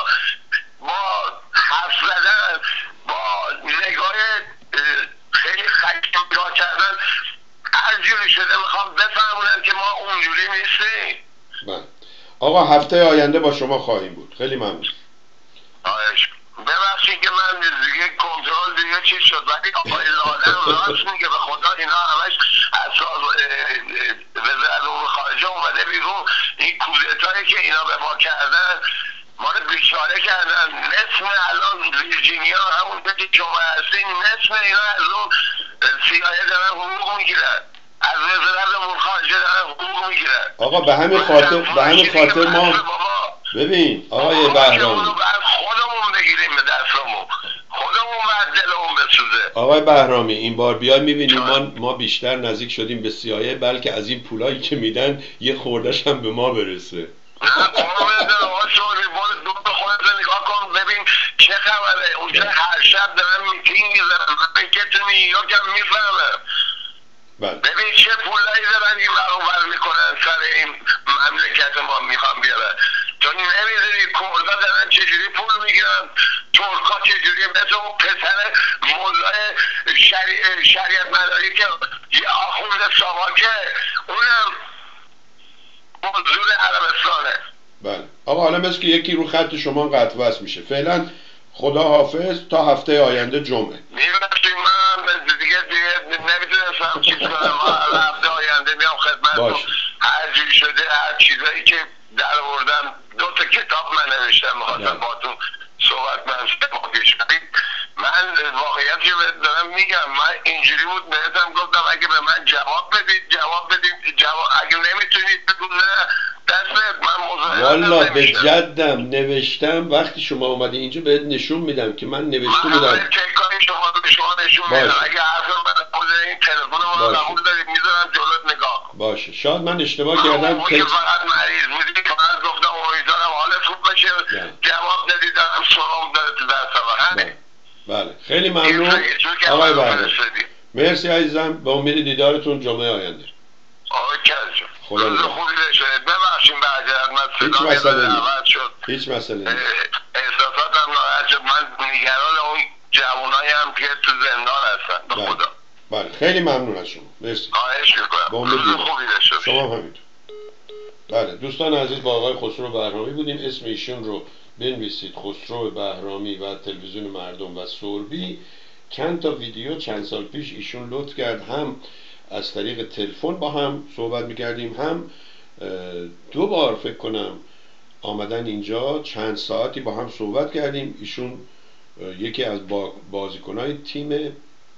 با حرف زدن با نگاه خیلی خیلی نگاه کردن هر جوری شده میخوام بفهمونن که ما اونجوری نیستیم. بله آقا هفته آینده با شما خواهیم بود. خیلی ممنون. آیش ببخشید که من دیگه کنترل دیگه چی شد ولی آقای لادن راست میگه به خدا اینا همش اساس وزارت امور خارجه اومده بیرون این کودتایی که اینا به ما کردن ما رو بیچاره کردن. نصف الان ویرجینیا همون که شما هستین نصف اینا از اون سیایه دارن حقوق میگیرن از وزارت امور خارجه دارن حقوق میگیرن. آقا به همین خاطر به همین خاطر ما ببین آقای بهرامی خودمون بگیریم به دستمون خودمون بعد دلمون بسوزه. آقای بهرامی این بار بیای میبینیم ما ما بیشتر نزدیک شدیم به سیایه بلکه از این پولایی که میدن یه خوردش هم به ما برسه. نه قربونت برم آقا شوری برو دو تا خودت نگاه کن ببین چه خبره اونجا هر شب دارن میتینگ میزنن من که تو نیویورک هم میفهمم ببین چه پولایی دارن این برابر میکنن سر این مملکت ما میخوام بیارن. تو نمیدونی کردا دارن چجوری پول میگیرن ترکا چجوری مثل اون پسر مولای شری... شریعت مداری که یه آخوند ساواکه اونم منظور عربستانه. بله آقا حالا مثل که یکی رو خط شما قطع وصل میشه. فعلا خدا حافظ تا هفته آینده جمعه. میبخشید من دیگه دیگه نمیتونستم چیز کنم هفته آینده میام خدمت هر جوری شده هر چیزایی که در آوردم دو تا کتاب من نوشتم میخواستم باتون صحبت من من واقعیت رو دارم میگم من اینجوری بود بهتم گفتم اگه به من جواب بدید جواب بدید جواب اگه نمیتونید بگو نه دست من مزاحمتم والا به جدم نوشتم وقتی شما اومدی اینجا بهت نشون میدم که من نوشته بودم من همه تکایی شما به شما نشون میدم اگه حرف من خود این تلفن ما رو قبول دارید میذارم جلوت نگاه باشه. شاید من اشتباه کردم که فقط مریض بودی فقط گفتم امیدوارم حالت خوب بشه جواب ندید دارم سلام داره تو دستم همین. بله خیلی ممنون آقای بهرامی مرسی عزیزم به امید دیدارتون جمعه آینده. آقای کجا خدا نگهدار. خوبی بشید ببخشید بعد از من هیچ مسئله نیست شد. هیچ مسئله نیست. احساساتم ناراحت شد من نگران اون جوانایی هم که تو زندان هستن به خدا. بله خیلی ممنون از شما مرسی. خواهش می‌کنم روز خوبی داشته باشید. شما همینطور. بله دوستان عزیز با آقای خسرو بهرامی بودیم. اسم ایشون رو بنویسید خسرو بهرامی و تلویزیون مردم و سوربی. چند تا ویدیو چند سال پیش ایشون لطف کرد، هم از طریق تلفن با هم صحبت میکردیم، هم دو بار فکر کنم آمدن اینجا چند ساعتی با هم صحبت کردیم. ایشون یکی از بازیکنهای تیم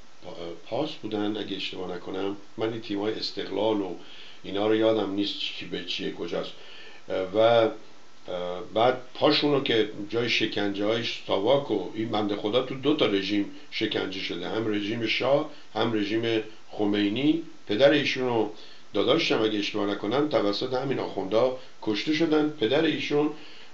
پاس بودن اگه اشتباه نکنم، من این تیم‌های استقلال و اینا رو یادم نیست چی به چیه کجاست، و بعد پاشونو که جای شکنجه های ساواک و این بنده خدا تو دو تا رژیم شکنجه شده، هم رژیم شاه هم رژیم خمینی. پدر ایشونو داداشم اگه اشتباه نکنم توسط همین آخوندا کشته شدن. پدر ایشون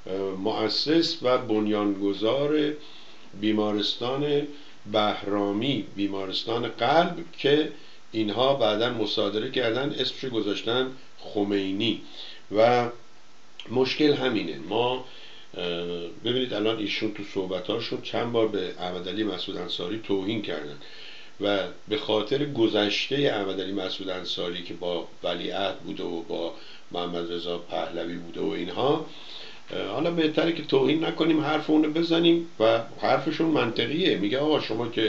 مؤسس و بنیانگذار بیمارستان بهرامی، بیمارستان قلب، که اینها بعداً مصادره کردن اسمش گذاشتن خمینی. و مشکل همینه. ما ببینید الان ایشون تو صحبتاشون چند بار به احمدعلی مسعود انصاری توهین کردن و به خاطر گذشته احمدعلی مسعود انصاری که با ولیعهد بوده و با محمد رضا پهلوی بوده و اینها، حالا بهتره که توهین نکنیم، حرف اونو بزنیم و حرفشون منطقیه. میگه آقا شما که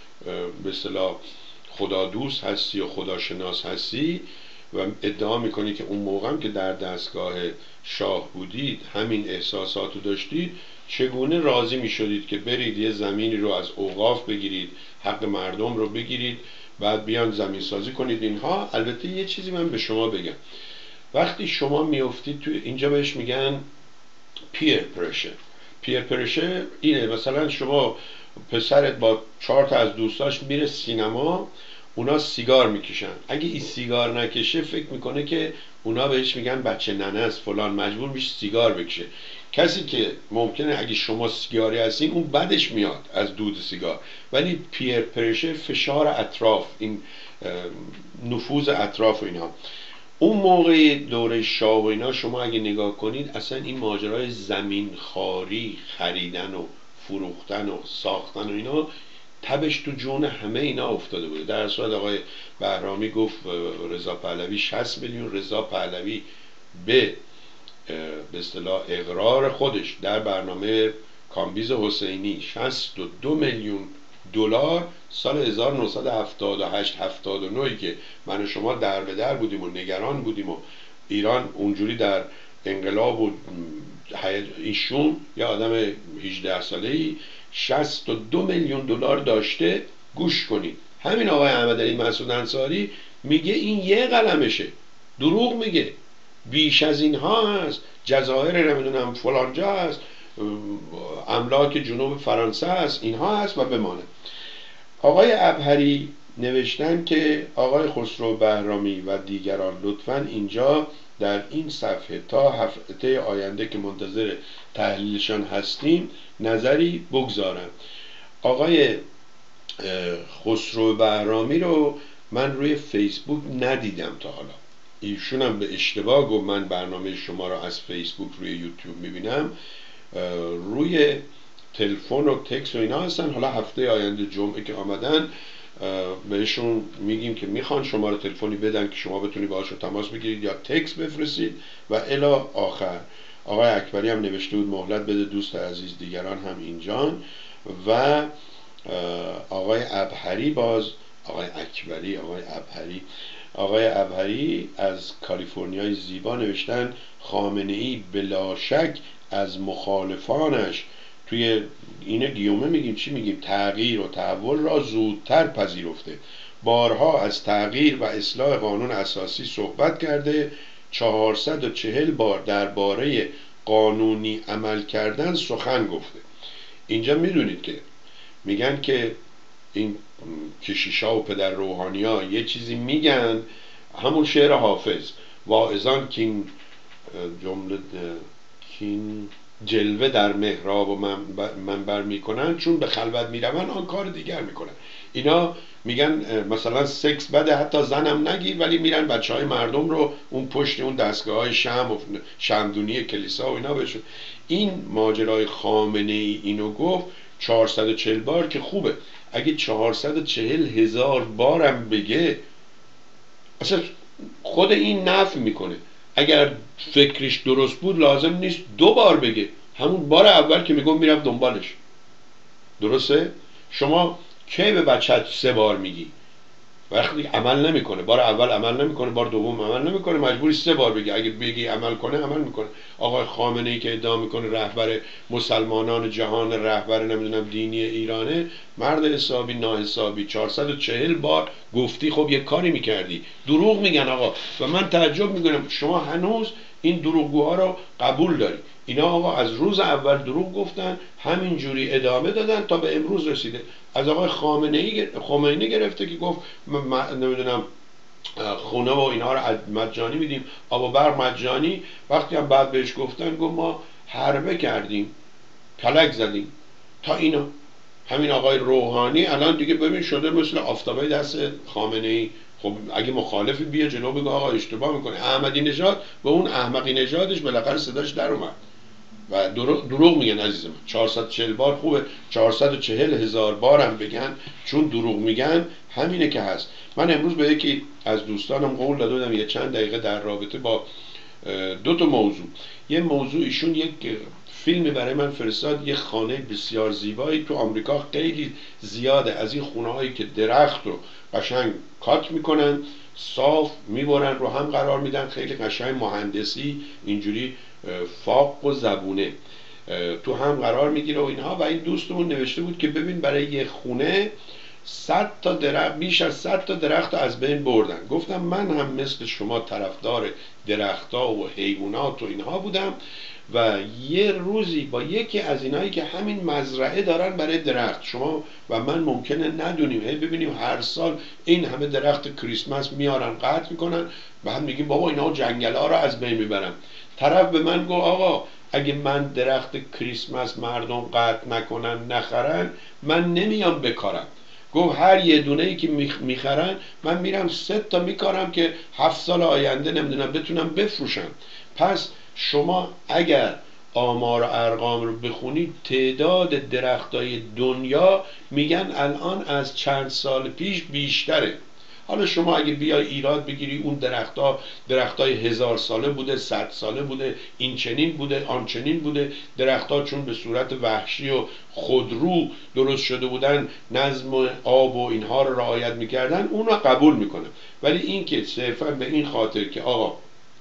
به اصطلاح خدا دوست هستی و خداشناس هستی و ادعا میکنی که اون موقع هم که در دستگاه شاه بودید همین احساساتو داشتید، چگونه راضی میشدید که برید یه زمینی رو از اوقاف بگیرید، حق مردم رو بگیرید، بعد بیان زمین سازی کنید اینها. البته یه چیزی من به شما بگم، وقتی شما میافتید تو اینجا بهش میگن پیر پرشر. پیر پرشر اینه، مثلا شما پسرت با چهار تا از دوستاش میره سینما، اونا سیگار میکشن، اگه این سیگار نکشه فکر میکنه که اونا بهش میگن بچه ننه است فلان، مجبور میشه سیگار بکشه. کسی که ممکنه اگه شما سیگاری هستین اون بدش میاد از دود سیگار، ولی پیر پرشر فشار اطراف، این نفوذ اطراف و اینا. اون موقع دوره شاه و اینا شما اگه نگاه کنید اصلا این ماجرای زمین خاری، خریدن و فروختن و ساختن و اینا تبش تو جون همه اینا افتاده بوده. در صورت آقای بهرامی گفت رضا پهلوی شصت میلیون، رضا پهلوی به به اصطلاح اقرار خودش در برنامه کامبیز حسینی شصت و دو میلیون دلار سال هزار و نهصد و هفتاد و هشت هفتاد و نه که من و شما در به در بودیم و نگران بودیم و ایران اونجوری در انقلاب و ایشون یه آدم هجده ساله‌ای شصت و دو میلیون دلار داشته. گوش کنید، همین آقای احمدعلی مسعود انصاری میگه این یه قلمشه، دروغ میگه، بیش از اینها هست، جزایر نمیدونم فلانجا هست، املاک جنوب فرانسه هست، اینها هست و بمانه. آقای ابهری نوشتن که آقای خسرو بهرامی و دیگران لطفاً اینجا در این صفحه تا هفته آینده که منتظر تحلیلشان هستیم نظری بگذارن. آقای خسرو بهرامی رو من روی فیسبوک ندیدم تا حالا، ایشون هم به اشتباه گفت من برنامه شما رو از فیسبوک روی یوتیوب میبینم، روی تلفن و تکس و اینا هستن. حالا هفته آینده جمعه که آمدن بهشون میگیم که میخوان شما رو تلفنی بدن که شما بتونی باهاشون تماس بگیرید یا تکس بفرستید و الی آخر. آقای اکبری هم نوشته بود مهلت بده دوست عزیز، دیگران هم اینجان. و آقای ابهری باز آقای اکبری آقای ابهری آقای ابهری از کالیفرنیای زیبا نوشتن خامنه‌ای بلا شک از مخالفانش توی اینه گیومه میگیم چی میگیم تغییر و تحول را زودتر پذیرفته، بارها از تغییر و اصلاح قانون اساسی صحبت کرده، چهارصد و چهل بار درباره قانونی عمل کردن سخن گفته. اینجا میدونید که میگن که این کشیشا و پدر روحانی ها یه چیزی میگن، همون شعر حافظ واعظان کین جمله کین جلوه در محراب و منبر میکنن، چون به خلوت میرون آن کار دیگر میکنن. اینا میگن مثلا سکس بده حتی زنم نگیر، ولی میرن بچه های مردم رو اون پشت اون دستگاه های شم و شمدونی کلیسا و اینا بشون. این ماجرای خامنه ای اینو گفت چهارصد و چهل بار که خوبه، اگه چهارصد و چهل هزار بارم بگه اصلا خود این نفی میکنه. اگر فکرش درست بود لازم نیست دو بار بگه، همون بار اول که میگم میرم دنبالش. درسته؟ شما کی به بچت سه بار میگی؟ وقتی عمل نمیکنه، بار اول عمل نمیکنه، بار دوم عمل نمیکنه، مجبوری سه بار بگی. اگه بگی عمل کنه عمل میکنه. آقای خامنه ای که ادعا میکنه رهبر مسلمانان جهان، رهبر نمیدونم دینی ایرانه، مرد حسابی ناحسابی، چهارصد و چهل بار گفتی، خب یه کاری میکردی. دروغ میگن آقا. و من تعجب میکنم شما هنوز این دروغگوها رو قبول داری. اینا آقا از روز اول دروغ گفتن، همینجوری ادامه دادن تا به امروز رسیده. از آقای خامنه ای خمینی گرفته که گفت نمیدونم خونه و اینها رو مجانی میدیم، آب و برق مجانی. وقتی هم بعد بهش گفتن گفت ما حربه کردیم، کلک زدیم. تا اینا همین آقای روحانی الان دیگه ببین شده مثل آفتابه دست خامنه ای. خب اگه مخالفی بیا جلو بگو آقا اشتباه میکنه. احمدی نژاد به اون احمقی نژادش بالاخره صداش در اومد و دروغ میگن عزیز من. چهارصد و چهل بار خوبه، چهارصد و چهل هزار بار هم بگن، چون دروغ میگن همینه که هست. من امروز به یکی از دوستانم قول داده بودم یه چند دقیقه در رابطه با دو تا موضوع. یه موضوع ایشون یک فیلمی برای من فرستاد، یه خانه بسیار زیبایی تو آمریکا، خیلی زیاده از این خونه هایی که درخت رو قشنگ کات میکنن، صاف میبرن رو هم قرار میدن، خیلی قشنگ مهندسی اینجوری فاق و زبونه تو هم قرار میگیره و اینها. و این دوستمون نوشته بود که ببین برای یه خونه صد تا درخت، بیش از صد تا درخت از بین بردن. گفتم من هم مثل شما طرفدار درخت‌ها و حیوانات و اینها بودم و یه روزی با یکی از اینایی که همین مزرعه دارن برای درخت، شما و من ممکنه ندونیم، هی ببینیم هر سال این همه درخت کریسمس میارن قطع میکنن، بعد میگیم بابا اینا جنگل ها رو از بین میبرن. طرف به من گفت آقا اگه من درخت کریسمس مردم قطع نکنن نخرن من نمیام بکارم. گفت هر یه دونه ای که میخرن من میرم سه تا میکارم که هفت سال آینده نمیدونم بتونم بفروشم. پس شما اگر آمار و ارقام رو بخونید تعداد درختای دنیا میگن الان از چند سال پیش بیشتره. حالا شما اگه بیای ایراد بگیری اون درختها درختای هزار ساله بوده، صد ساله بوده، این چنین بوده، آن چنین بوده، درختها چون به صورت وحشی و خودرو درست شده بودن نظم و آب و اینها رو رعایت میکردن، اون رو قبول میکنم. ولی این که صرفا به این خاطر که آقا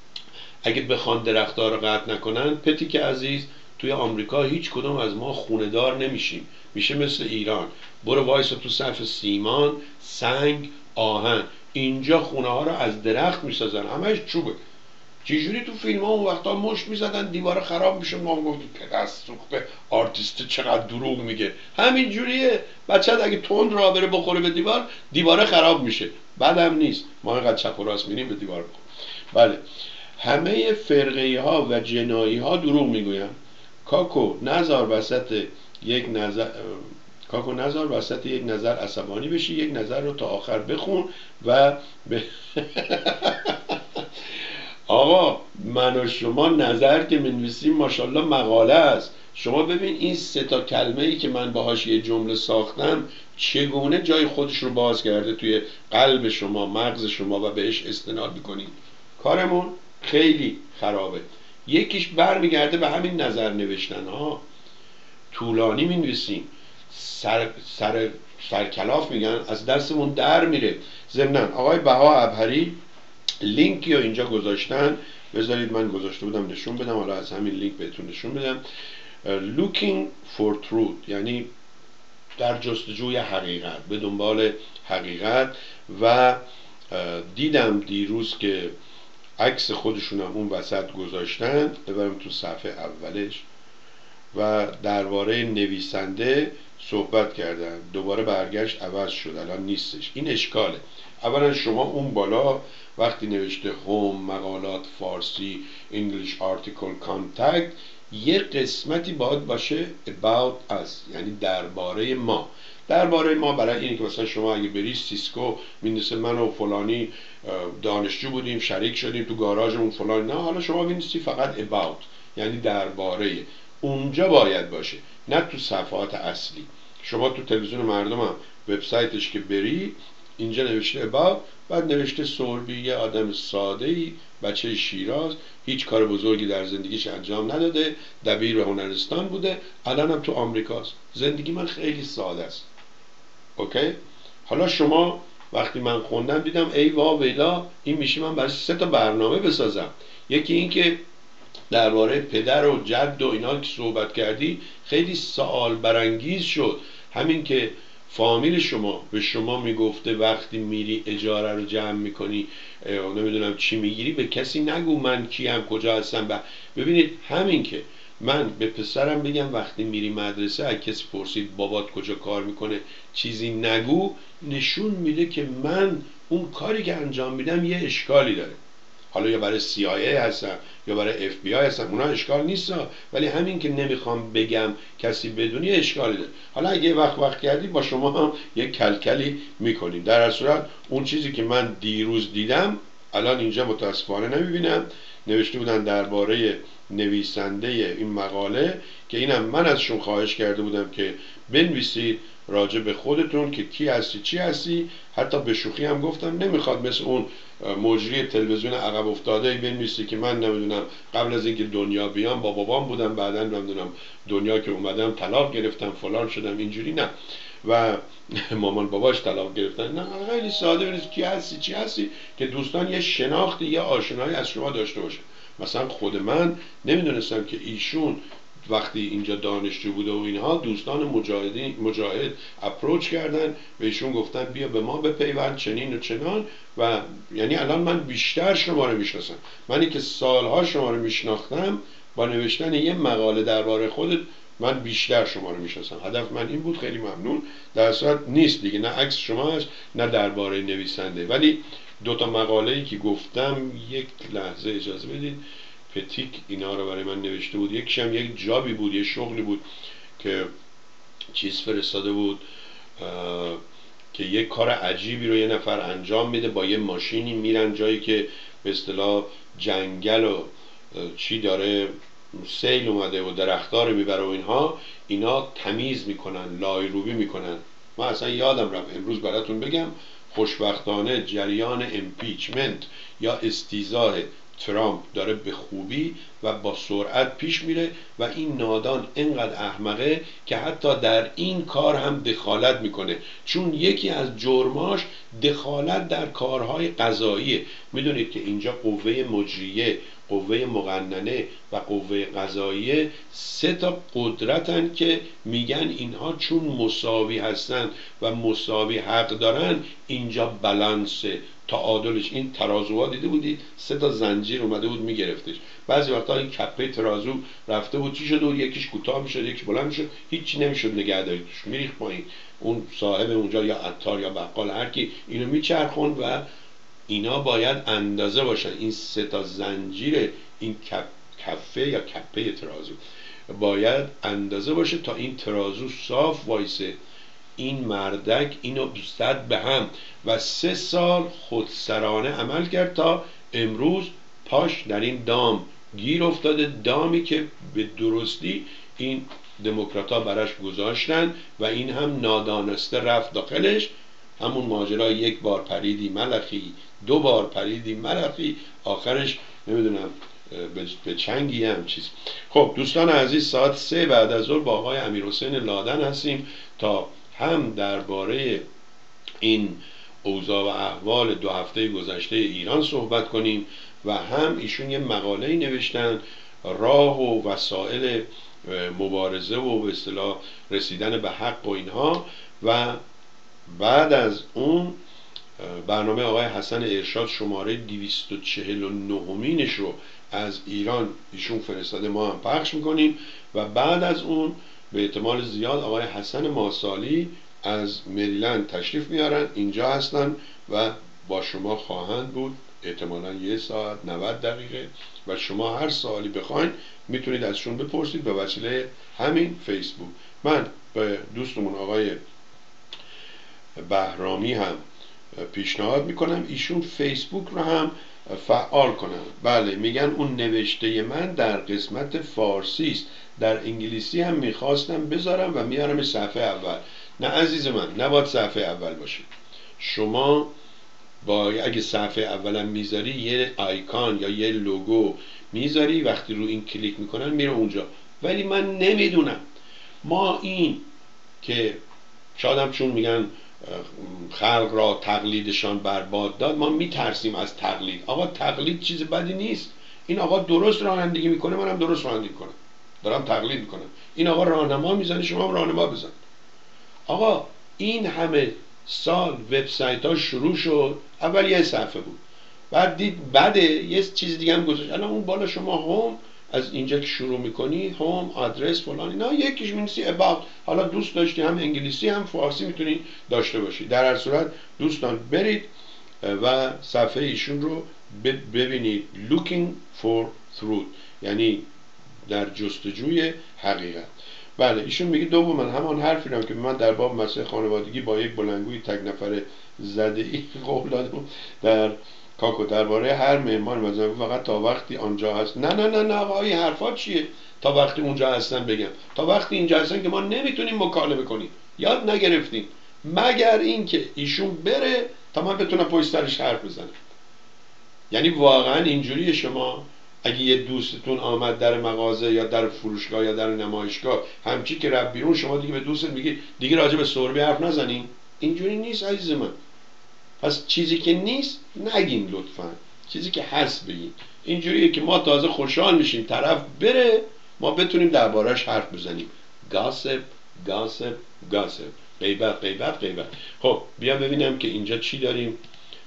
اگه بخوان درختها رو قطع نکنن، پتی که عزیز توی آمریکا هیچ کدوم از ما خونه دار نمیشیم، میشه مثل ایران. برو وایسا تو صف سیمان، سنگ، آهن. اینجا خونه ها رو از درخت میسازن، همش چوبه. چجوری تو فیلم ها اون وقتا مشت میزدن دیوار خراب میشه، ما گفتیم پدست سوخته آرتیست چقدر دروغ میگه. همین جوریه، بچه اگه تند راه بره بخوره به دیوار، دیواره خراب میشه. بعدم نیست ما اینقدر چپ و راست میریم به دیوار بخور. بله، همه فرقه ها و جنایی ها دروغ میگوین. کاکو نظر وسط یک نظر کاکو نظر وسط یک نظر عصبانی بشی، یک نظر رو تا آخر بخون و ب... آقا من و شما نظر که منویسیم ماشاءالله مقاله است. شما ببین این سه تا کلمه ای که من باهاش یه جمله ساختم چگونه جای خودش رو باز کرده توی قلب شما، مغز شما و بهش استناد میکنید. کارمون خیلی خرابه. یکیش برمیگرده به همین نظر نوشتن ها، طولانی مینویسیم، سر سر سرکلاف میگن، از دستمون در میره. ضمناً آقای بها ابهری لینکی رو اینجا گذاشتن، بذارید من گذاشته بودم نشون بدم، حالا از همین لینک بهتون نشون بدم. looking for truth یعنی در جستجوی حقیقت، به دنبال حقیقت. و دیدم دیروز که عکس خودشون هم اون وسط گذاشتن، ببرم تو صفحه اولش، و درباره نویسنده صحبت کردن. دوباره برگشت عوض شد، الان نیستش. این اشکاله. اولا شما اون بالا وقتی نوشته هوم، مقالات فارسی، انگلیش آرتیکل کانتکت، یه قسمتی باید باشه about us، یعنی درباره ما. درباره ما برای اینه که مثلا شما اگه بری سیسکو می‌نویسه من و فلانی دانشجو بودیم، شریک شدیم تو گاراژمون فلان، نه، حالا شما می‌نویسی فقط about، یعنی درباره. اونجا باید باشه، نه تو صفحات اصلی. شما تو تلویزیون مردم هم وبسایتش که بری اینجا نوشته about، بعد نوشته سوربی، یه آدم ساده‌ای، بچه شیراز، هیچ کار بزرگی در زندگیش انجام نداده، دبیر هنرستان بوده، الان هم تو آمریکاست. زندگی من خیلی ساده است. اوکی؟ حالا شما وقتی من خوندم دیدم ای وا ویلا، این میشه من برای سه تا برنامه بسازم. یکی این که درباره پدر و جد و اینا که صحبت کردی خیلی سوال برانگیز شد. همین که فامیل شما به شما میگفته وقتی میری اجاره رو جمع میکنی نمیدونم چی میگیری، به کسی نگو من کیم کجا هستم. ببینید همین که من به پسرم بگم وقتی میری مدرسه اگه کسی پرسید بابات کجا کار میکنه چیزی نگو، نشون میده که من اون کاری که انجام میدم یه اشکالی داره. حالا یا برای سی آی ای هستم یا برای اف بی آی هستم، اونا اشکال نیست، ولی همین که نمیخوام بگم کسی بدونی اشکالی داره. حالا اگه وقت وقت کردی با شما هم یک کلکلی میکنیم. در هر صورت اون چیزی که من دیروز دیدم الان اینجا متاسفانه نمیبینم، نوشته بودن درباره نویسنده این مقاله که اینم من ازشون خواهش کرده بودم که بنویسید راجع به خودتون که کی هستی چی هستی. حتی به شوخی هم گفتم نمیخواد مثل اون مجری تلویزیون عقب افتاده بنویسی که من نمیدونم قبل از اینکه دنیا بیام با بابام بودم، بعدن نمیدونم دنیا که اومدم طلاق گرفتم فلان شدم، اینجوری نه، و مامان باباش طلاق گرفتن. نه، خیلی ساده بنویسی کی هستی چی هستی که دوستان یه شناختی یا آشنایی از شما داشته باشه. مثلا خود من نمیدونستم که ایشون وقتی اینجا دانشجو بوده و اینها دوستان مجاهدین مجاهد اپروچ کردن و ایشون گفتن بیا به ما بپیوند چنین و چنان، و یعنی الان من بیشتر شما رو میشناسم. منی که سالها شما رو میشناختم با نوشتن یه مقاله درباره خودت من بیشتر شما رو میشناسم. هدف من این بود. خیلی ممنون. در صورت نیست دیگه، نه عکس شما هست نه درباره نویسنده. ولی دو تا مقاله‌ای که گفتم یک لحظه اجازه بدید، پتیک اینا رو برای من نوشته بود. یکیش هم یک جابی بود، یه شغلی بود که چیز فرستاده بود که یک کار عجیبی رو یه نفر انجام میده با یه ماشینی، میرن جایی که به اصطلاح جنگل و چی داره سیل اومده و درختار میبره و اینها، اینا تمیز میکنن، لایروبی میکنن. من اصلا یادم رفت امروز براتون بگم. خوشبختانه جریان امپیچمنت یا استیضاح ترامپ داره به خوبی و با سرعت پیش میره و این نادان اینقدر احمقه که حتی در این کار هم دخالت میکنه، چون یکی از جرماش دخالت در کارهای قضاییه. میدونید که اینجا قوه مجریه، قوه مقننه و قوه قضاییه سه تا قدرتن که میگن اینها چون مساوی هستن و مساوی حق دارن اینجا بالانس تعادلش. این ترازوها دیده بودید سه تا زنجیر اومده بود میگرفتش. بعضی وقتا این کپه ترازو رفته بود چی شده بود، یکیش کوتاه میشد یکیش بلند میشد، هیچی نمیشد نگه دارید توش، میریخت پایین. اون صاحب اونجا یا عطار یا بقال هر کی اینو میچرخوند و اینا باید اندازه باشن. این سه تا زنجیر این کف، کفه یا کپه ترازو باید اندازه باشه تا این ترازو صاف وایسه. این مردک اینو زد به هم و سه سال خودسرانه عمل کرد تا امروز پاش در این دام گیر افتاده، دامی که به درستی این دموکرات‌ها براش گذاشتن و این هم نادانسته رفت داخلش. همون ماجرا یک بار پریدی ملخی، دو بار پریدی ملخی، آخرش نمیدونم به چنگی هم چیز. خب دوستان عزیز، ساعت سه بعد از ظهر با آقای امیرحسین لادن هستیم تا هم درباره این اوضاع و احوال دو هفته گذشته ایران صحبت کنیم و هم ایشون یه مقاله نوشتن راه و وسایل مبارزه و به اصطلاح رسیدن به حق و اینها، و بعد از اون برنامه آقای حسن ارشاد شماره دویست و چهل و نهمینش رو از ایران ایشون فرستاده، ما هم پخش میکنیم و بعد از اون به احتمال زیاد آقای حسن ماسالی از مریلند تشریف میارن، اینجا هستن و با شما خواهند بود احتمالا یه ساعت نود دقیقه و شما هر سوالی بخواین میتونید ازشون بپرسید به وسیله همین فیسبوک. من به دوستمون آقای بهرامی هم پیشنهاد میکنم ایشون فیسبوک رو هم فعال کنن. بله میگن اون نوشته من در قسمت فارسی است، در انگلیسی هم میخواستم بذارم و میارم صفحه اول. نه عزیز من، نباید صفحه اول باشه. شما با اگه صفحه اولم میذاری یه آیکان یا یه لوگو میذاری، وقتی رو این کلیک میکنن میره اونجا. ولی من نمیدونم ما این که شاید هم چون میگن خلق را تقلیدشان برباد داد. ما میترسیم از تقلید. آقا تقلید چیز بدی نیست. این آقا درست رانندگی میکنه، منم درست رانندگی کنم، دارم تقلید میکنم. این آقا راهنما میزنه، شما هم راهنما بزن. آقا این همه سال وبسایت ها شروع شد، اول یه صفحه بود، بعد دید بده، یه چیز دیگه هم گذاشت. الان اون بالا شما هوم، از اینجا که شروع میکنی هوم، آدرس فلان اینا، یکیش می‌نویسی about. حالا دوست داشتی هم انگلیسی هم فارسی میتونی داشته باشی. در هر صورت دوستان برید و صفحه ایشون رو ببینید. looking for truth، یعنی در جستجوی حقیقت. بله ایشون میگه دوم همان حرفی رو که من در باب مسئله خانوادگی با یک بلندگوی تک نفره زده ای قول دادم در کاکو درباره هر مهمان مثلا فقط تا وقتی آنجا هست. نه نه نه نه آقا این حرفا چیه؟ تا وقتی اونجا هستن بگم. تا وقتی اینجا هستن که ما نمیتونیم مکالمه کنیم، یاد نگرفتیم، مگر اینکه ایشون بره تا من بتونم پشت سرش حرف بزنم. یعنی واقعا اینجوریه شما اگه یه دوستتون آمد در مغازه یا در فروشگاه یا در نمایشگاه همچی که رفت بیرون، شما دیگه به دوستت میگی دیگه راجع به سربی حرف نزنین؟ اینجوری نیست عزیز من. پس چیزی که نیست نگین لطفا، چیزی که هست بگین. اینجوریه که ما تازه خوشحال میشیم طرف بره، ما بتونیم دربارش حرف بزنیم. گاسپ گاسپ گاسپ، غیبت غیبت غیبت. خب بیا ببینم که اینجا چی داریم.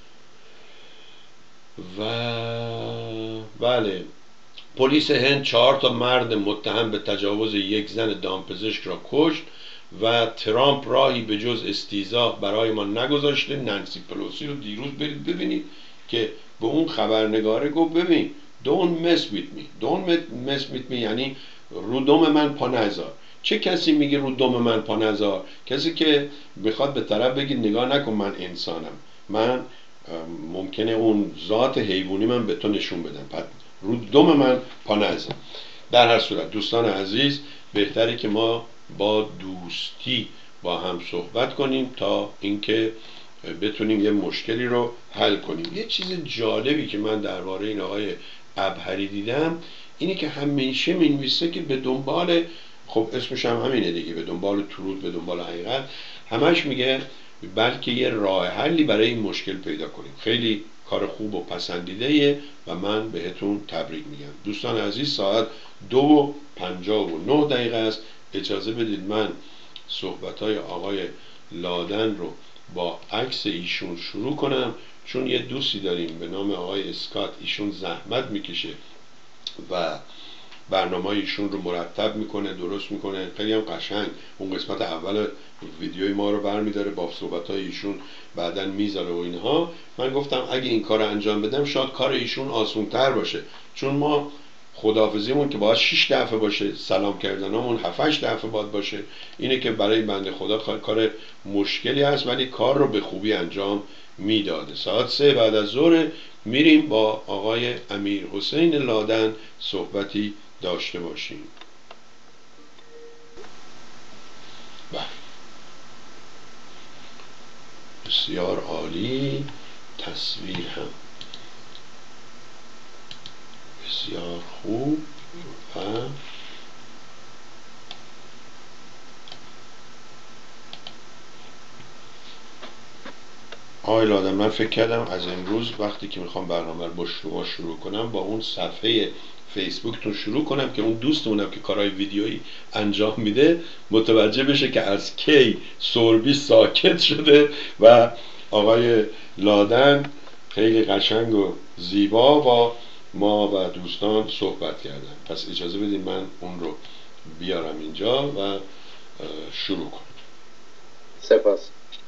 و بله، پلیس هند چهار تا مرد متهم به تجاوز یک زن دامپزشک را کشت و ترامپ راهی به جز استیزا برای ما نگذاشته. نانسی پلوسی رو دیروز برید ببینید که به اون خبرنگاره گفت ببین don't mess with me don't mess with me، یعنی رو دم من پا نذار. چه کسی میگه رو دم من پا نذار؟ کسی که بخواد به طرف بگید نگاه نکن من انسانم، من ممکنه اون ذات حیوانی من به تو نشون بدم، پس رو دم من پا نذار. در هر صورت دوستان عزیز، بهتره که ما با دوستی با هم صحبت کنیم تا اینکه بتونیم یه مشکلی رو حل کنیم. یه چیز جالبی که من درباره این آقای ابهری دیدم اینه که همیشه می‌نویسه که به دنبال، خب اسمش هم همینه دیگه، به دنبال تروت، به دنبال حقیقت. همش میگه بلکه یه راه حلی برای این مشکل پیدا کنیم. خیلی کار خوب و پسندیده‌ایه و من بهتون تبریک میگم. دوستان عزیز، ساعت دو و پنجاه و نه دقیقه است. اجازه بدید من صحبت‌های آقای لادن رو با عکس ایشون شروع کنم، چون یه دوستی داریم به نام آقای اسکات، ایشون زحمت میکشه و برنامه ایشون رو مرتب میکنه، درست میکنه، خیلی هم قشنگ اون قسمت اول ویدیوی ما رو برمیداره با صحبت‌های ایشون بعدن میذاره و اینها. من گفتم اگه این کار رو انجام بدم شاید کار ایشون آسان‌تر باشه، چون ما خداحافظیمون که باید شش دفعه باشه، سلام کردنامون هفت هشت دفعه باید باشه. اینه که برای بنده خدا کار مشکلی هست، ولی کار رو به خوبی انجام میداده. ساعت سه بعد از ظهر میریم با آقای امیر حسین لادن صحبتی داشته باشیم. بله بسیار عالی، تصویر هم بسیار خوب. و آقای لادن، من فکر کردم از امروز وقتی که میخوام برنامه رو با شما شروع کنم با اون صفحه فیسبوکتون شروع کنم که اون دوستمونم که کارهای ویدیویی انجام میده متوجه بشه که از کی سوربی ساکت شده و آقای لادن خیلی قشنگ و زیبا با ما و دوستان صحبت کردن. پس اجازه بدید من اون رو بیارم اینجا و شروع کنم. سپاس.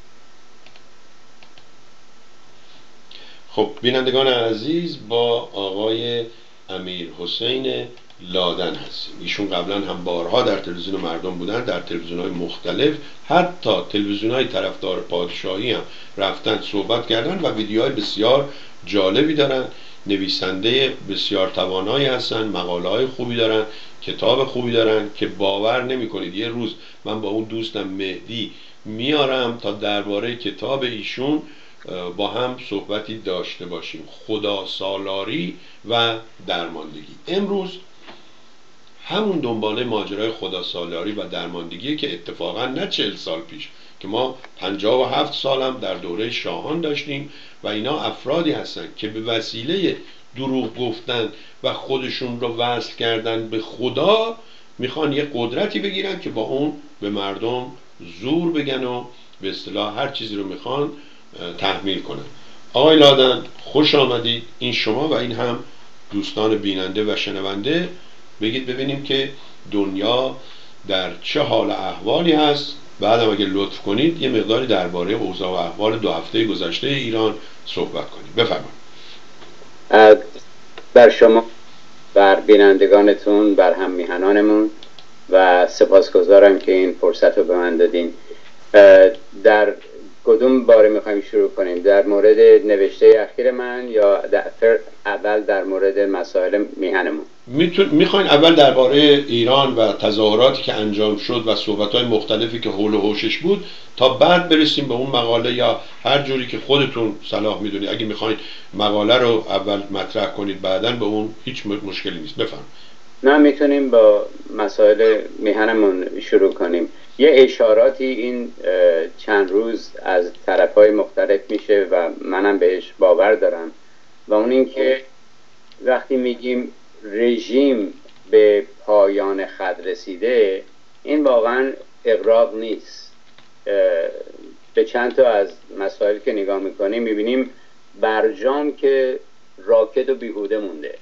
خب بینندگان عزیز، با آقای امیر حسین لادن هستیم. ایشون قبلا هم بارها در تلویزیون مردم بودن، در تلویزیون‌های مختلف، حتی تلویزیون‌های طرفدار پادشاهی هم رفتن صحبت کردن و ویدیوهای بسیار جالبی دارن. نویسنده بسیار توانایی هستن، مقاله‌های خوبی دارن، کتاب خوبی دارن که باور نمی‌کنید یه روز من با اون دوستم مهدی میارم تا درباره کتاب ایشون با هم صحبتی داشته باشیم، خدا سالاری و درماندگی. امروز همون دنباله ماجرای خداسالاری و درماندگی که اتفاقا نه چهل سال پیش که ما پنجاه و هفت سالم در دوره شاهان داشتیم و اینا افرادی هستن که به وسیله دروغ گفتن و خودشون رو وصل کردن به خدا میخوان یه قدرتی بگیرن که با اون به مردم زور بگن و به اصطلاح هر چیزی رو میخوان تحمیل کنن. آقای لادن خوش آمدید، این شما و این هم دوستان بیننده و شنونده. بگید ببینیم که دنیا در چه حال احوالی هست. بعدم اگه لطف کنید یه مقداری درباره اوضاع و احوال دو هفته گذشته ایران صحبت کنید. بفرمایید. بر شما، بر بینندگانتون، بر هم میهنانمون و سپاسگزارم که این فرصت رو به من دادین. در کدوم باره میخوایم شروع کنیم؟ در مورد نوشته اخیر من یا در اول در مورد مسائل میهنمون؟ میخواین اول درباره ایران و تظاهراتی که انجام شد و صحبت‌های مختلفی که حول و حوشش بود تا بعد برسیم به اون مقاله، یا هر جوری که خودتون صلاح میدونید. اگه میخواین مقاله رو اول مطرح کنید بعداً به اون هیچ مشکلی نیست. بفرمایید. نه، میتونیم با مسائل میهنمون شروع کنیم. یه اشاراتی این چند روز از طرف‌های مختلف میشه و منم بهش باور دارم، و اون این که وقتی میگیم رژیم به پایان خط رسیده، این واقعا اغراق نیست. به چند تا از مسائل که نگاه میکنیم میبینیم برجام که راکد و بیهوده مونده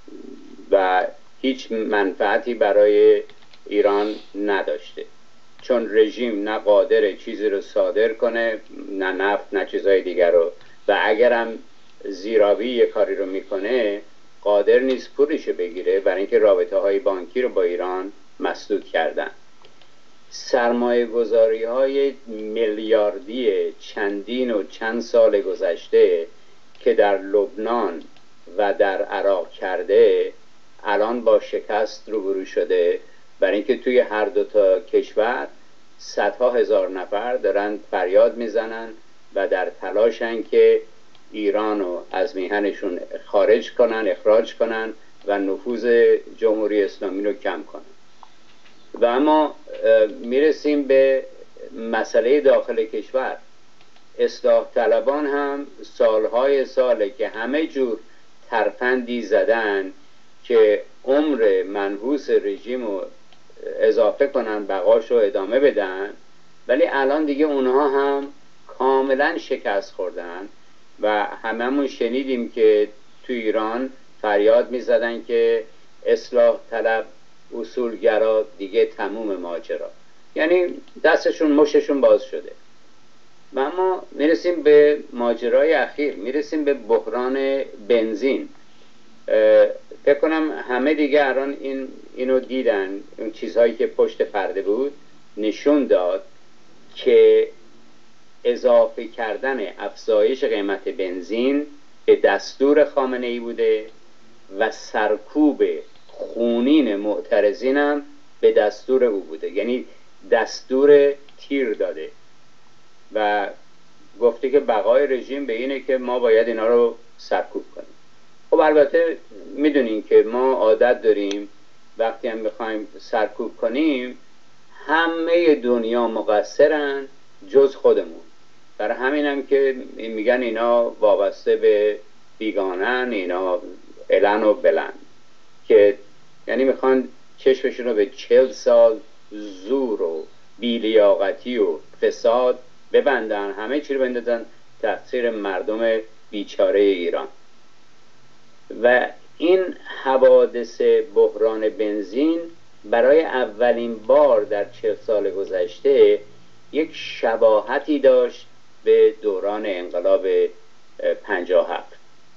و هیچ منفعتی برای ایران نداشته، چون رژیم نه قادر چیزی رو صادر کنه، نه نفت نه چیزهای دیگر رو، و اگرم زیراوی یه کاری رو میکنه قادر نیست پولش بگیره، برای اینکه رابطه های بانکی رو با ایران مسدود کردن. سرمایه گذاری های میلیاردی چندین و چند سال گذشته که در لبنان و در عراق کرده الان با شکست روبرو شده، برای اینکه توی هر دو تا کشور صدها هزار نفر دارن فریاد میزنن و در تلاشن که ایران رو از میهنشون خارج کنن، اخراج کنن و نفوذ جمهوری اسلامی رو کم کنن. و اما میرسیم به مسئله داخل کشور. اصلاح طلبان هم سالهای ساله که همه جور ترفندی زدن که عمر منحوس رژیم رو اضافه کنن، بقاش رو ادامه بدن، ولی الان دیگه اونها هم کاملا شکست خوردن و هممون شنیدیم که تو ایران فریاد می زدن که اصلاح طلب اصولگرا دیگه تموم ماجرا، یعنی دستشون مشتشون باز شده. و اما میرسیم به ماجرای اخیر، میرسیم به بحران بنزین. فکر کنم همه دیگه الان این اینو دیدن، اون چیزهایی که پشت پرده بود نشون داد که اضافه کردن افزایش قیمت بنزین به دستور خامنه ای بوده و سرکوب خونین معترضین هم به دستور او بوده، یعنی دستور تیر داده و گفته که بقای رژیم به اینه که ما باید اینا رو سرکوب کنیم. خب البته میدونین که ما عادت داریم وقتی هم بخوایم سرکوب کنیم همه دنیا مقصرن جز خودمون. برای همین هم که میگن اینا وابسته به بیگانن، اینا الن و بلن، که یعنی میخوان چشمشون رو به چل سال زور و بیلیاقتی و فساد ببندن، همه چی رو بندازن تقصیر مردم بیچاره ایران. و این حوادث بحران بنزین برای اولین بار در چهل سال گذشته یک شباهتی داشت به دوران انقلاب پنجاه و هفت.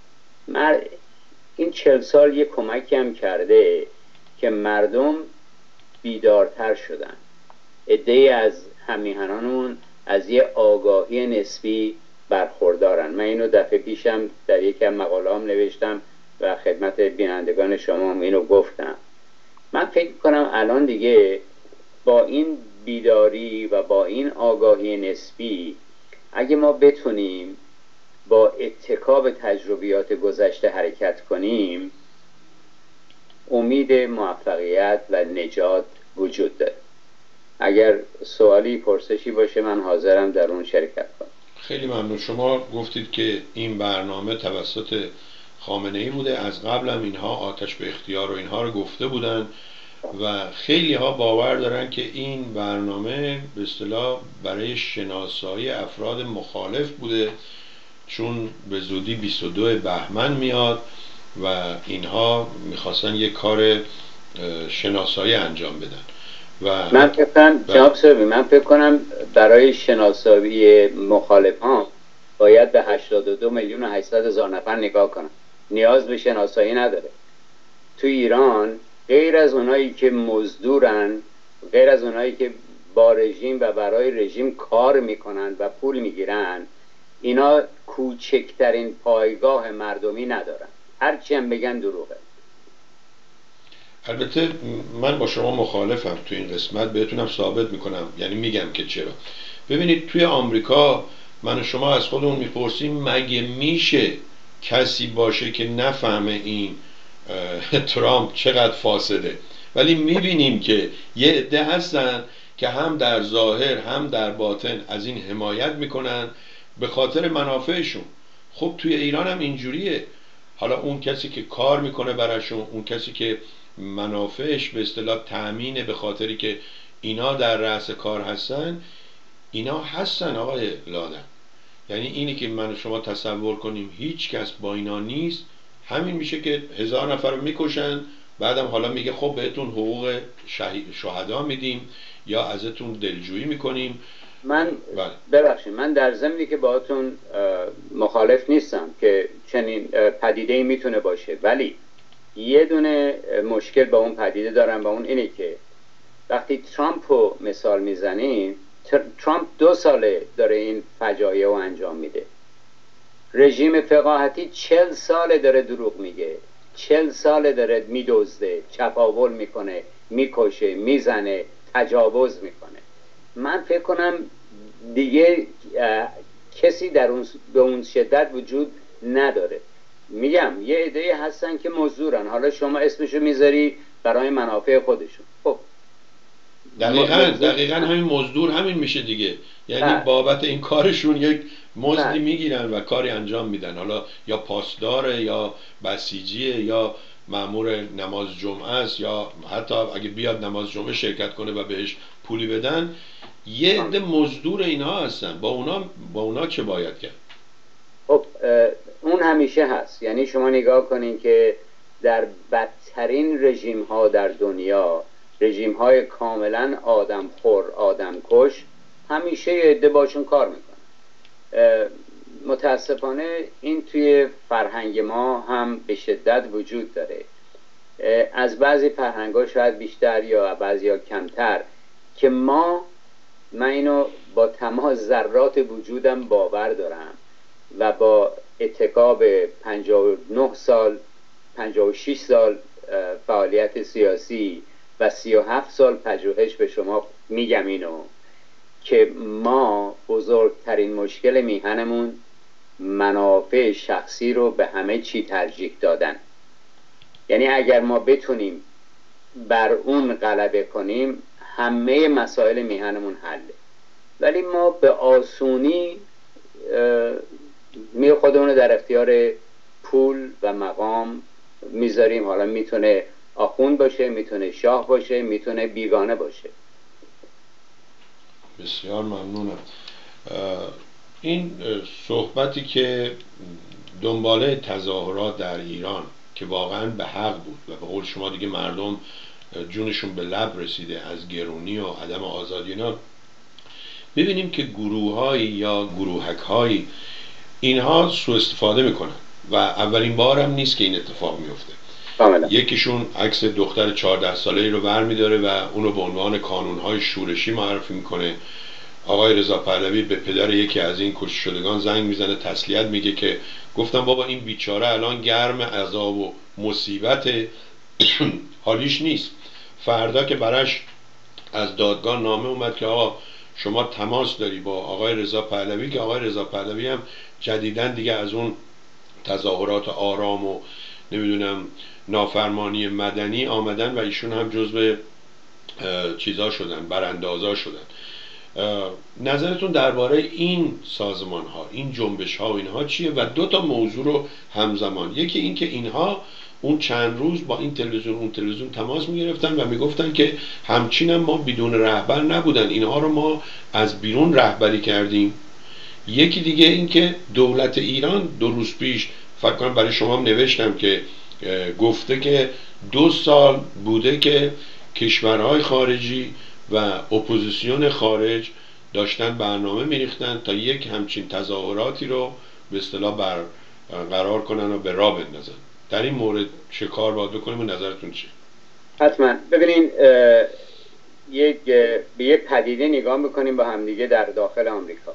این چهل سال یک کمکی هم کرده که مردم بیدارتر شدن. عده‌ای از همیهنانمون از یه آگاهی نسبی برخوردارن. من اینو دفعه پیشم در یکی از مقاله‌ام نوشتم و خدمت بینندگان شما هم اینو گفتم. من فکر کنم الان دیگه با این بیداری و با این آگاهی نسبی اگه ما بتونیم با اتکا به تجربیات گذشته حرکت کنیم، امید موفقیت و نجات وجود داره. اگر سوالی پرسشی باشه من حاضرم در اون شرکت کنم. خیلی ممنون. شما گفتید که این برنامه توسط خامنه ای بوده، از قبل هم اینها آتش به اختیار و اینها رو گفته بودن و خیلی ها باور دارن که این برنامه به اصطلاح برای شناسایی افراد مخالف بوده، چون به زودی بیست و دو بهمن میاد و اینها میخواستن یک کار شناسایی انجام بدن. و من فکر کنم جناب سروی من فکر کنم برای شناسایی مخالفان باید به هشتاد و دو میلیون و هشتصد هزار نفر نگاه کنم. نیاز به شناسایی نداره. تو ایران غیر از اونایی که مزدورن، غیر از اونایی که با رژیم و برای رژیم کار میکنن و پول میگیرن، اینا کوچکترین پایگاه مردمی ندارن. هرچی هم بگن دروغه. البته من با شما مخالفم تو این قسمت، بهتونم ثابت میکنم، یعنی میگم که چرا. ببینید توی آمریکا من و شما از خودمون میپرسیم مگه میشه کسی باشه که نفهمه این ترامپ چقدر فاسده، ولی میبینیم که یه عده هستن که هم در ظاهر هم در باطن از این حمایت میکنن به خاطر منافعشون. خب توی ایران هم اینجوریه. حالا اون کسی که کار میکنه براشون، اون کسی که منافعش به اصطلاح تأمینه به خاطری که اینا در رأس کار هستن، اینا هستن آقای لادن. یعنی اینی که من و شما تصور کنیم هیچ کس با اینا نیست، همین میشه که هزار نفر رو میکشن، بعدم حالا میگه خب بهتون حقوق شهدا میدیم یا ازتون دلجویی میکنیم. من ببخشید من در ضمنی که باهاتون مخالف نیستم که چنین پدیده‌ای میتونه باشه، ولی یه دونه مشکل با اون پدیده دارم و اون اینه که وقتی ترامپ رو مثال میزنیم، ترامپ دو ساله داره این فجایع رو انجام میده. رژیم فقاهتی چل ساله داره دروغ میگه، چل ساله داره میدزده، چپاول میکنه، میکشه، میزنه، تجاوز میکنه. من فکر کنم دیگه کسی در اون به اون شدت وجود نداره. میگم یه عده‌ای هستن که مزدورن، حالا شما اسمشو میذاری برای منافع خودشون. خب دقیقاً دقیقاً همین مزدور همین میشه دیگه، یعنی ها. بابت این کارشون یک مزدی میگیرن و کاری انجام میدن، حالا یا پاسداره یا بسیجیه یا مأمور نماز جمعه است یا حتی اگه بیاد نماز جمعه شرکت کنه و بهش پولی بدن. یه عده مزدور اینها هستن، با اونا با اونا چه باید کرد؟ خب اون همیشه هست. یعنی شما نگاه کنین که در بدترین رژیم ها در دنیا، رژیم های کاملا آدم خور، آدم کش، همیشه یه عده باشون کار میکنن. متاسفانه این توی فرهنگ ما هم به شدت وجود داره. از بعضی فرهنگ ها شاید بیشتر یا بعضی ها کمتر، که ما من اینو با تمام ذرات وجودم باور دارم و با اتکا به پنجاه و نه سال پنجاه و شش سال فعالیت سیاسی و سی و هفت سال پژوهش به شما میگم اینو که ما بزرگترین مشکل میهنمون منافع شخصی رو به همه چی ترجیح دادن. یعنی اگر ما بتونیم بر اون غلبه کنیم همه مسائل میهنمون حله، ولی ما به آسونی می خودمون رو در اختیار پول و مقام میذاریم. حالا میتونه آخوند باشه، میتونه شاه باشه، میتونه بیگانه باشه. بسیار ممنونم. این صحبتی که دنباله تظاهرات در ایران که واقعا به حق بود و به قول شما دیگه مردم جونشون به لب رسیده از گرونی و عدم آزادی اینا، ببینیم که گروه‌هایی یا گروهک‌هایی اینها سوء استفاده میکنن و اولین بار هم نیست که این اتفاق میفته. یکیشون عکس دختر چهارده ساله‌ای رو برمی‌داره و اونو به عنوان کانون‌های شورشی معرفی میکنه. آقای رضا پهلوی به پدر یکی از این کشته شدگان زنگ میزنه، تسلیت میگه که گفتم بابا این بیچاره الان گرم عذاب و مصیبت حالیش نیست. فردا که براش از دادگاه نامه اومد که آقا شما تماس داری با آقای رضا پهلوی، که آقای رضا پهلوی هم جدیداً دیگه از اون تظاهرات آرام و نمیدونم نافرمانی مدنی آمدن و ایشون هم جزو چیزا شدن، براندازا شدن. نظرتون درباره این سازمان ها، این جنبش ها و اینها چیه؟ و دو تا موضوع رو همزمان، یکی این که اینها اون چند روز با این تلویزیون اون تلویزیون تماس میگرفتن و میگفتن که همچین هم ما بدون رهبر نبودن، اینها رو ما از بیرون رهبری کردیم. یکی دیگه این که دولت ایران دو روز پیش فکر کنم برای شما هم نوشتم که گفته که دو سال بوده که کشورهای خارجی و اپوزیسیون خارج داشتن برنامه میریختن تا یک همچین تظاهراتی رو به اصطلاح برقرار کنن و به راه بندازن. در این مورد چه کار باید بکنیم و نظرتون چیه؟ حتما. ببینین یک به یک پدیده نگاه میکنیم با همدیگه در داخل آمریکا.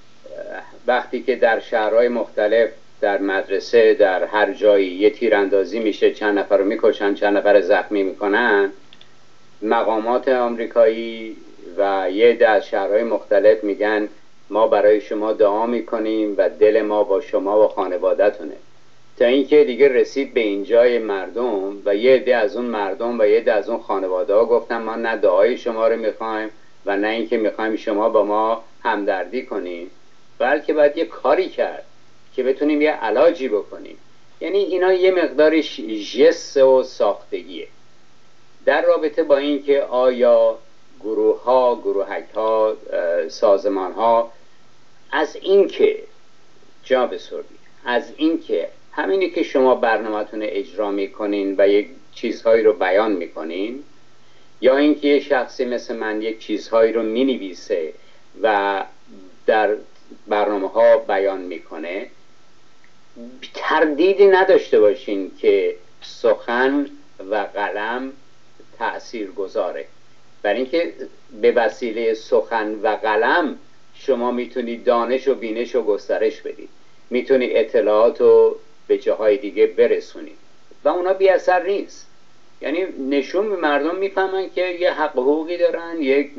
وقتی که در شهرهای مختلف، در مدرسه، در هر جایی یه تیراندازی میشه، چند نفر رو میکشن، چند نفر زخمی میکنن، مقامات آمریکایی و یه عده از شهرهای مختلف میگن ما برای شما دعا میکنیم و دل ما با شما و خانواده‌تونه. تا اینکه دیگه رسید به اینجای مردم و یه عده از اون مردم و یه عده از اون خانواده ها گفتن ما نه دعای شما رو میخوایم و نه اینکه میخوایم شما با ما همدردی کنیم، بلکه باید یه کاری کرد که بتونیم یه علاجی بکنیم. یعنی اینا یه مقدار ژست و ساختگیه در رابطه با اینکه آیا گروه ها، گروهک ها، سازمان ها از اینکه جا بسردی، از اینکه همینی که شما برنامه‌تون اجرا میکنین و یک چیزهایی رو بیان میکنین، یا اینکه یه شخصی مثل من یک چیزهایی رو مینویسه و در برنامه ها بیان میکنه، تردیدی نداشته باشین که سخن و قلم تأثیر گذاره. برای اینکه به وسیله سخن و قلم شما میتونید دانش و بینش و گسترش بدید، میتونید اطلاعات رو به جاهای دیگه برسونید و اونا بی اثر نیست. یعنی نشون به مردم میفهمن که یه حق حقوقی دارن، یک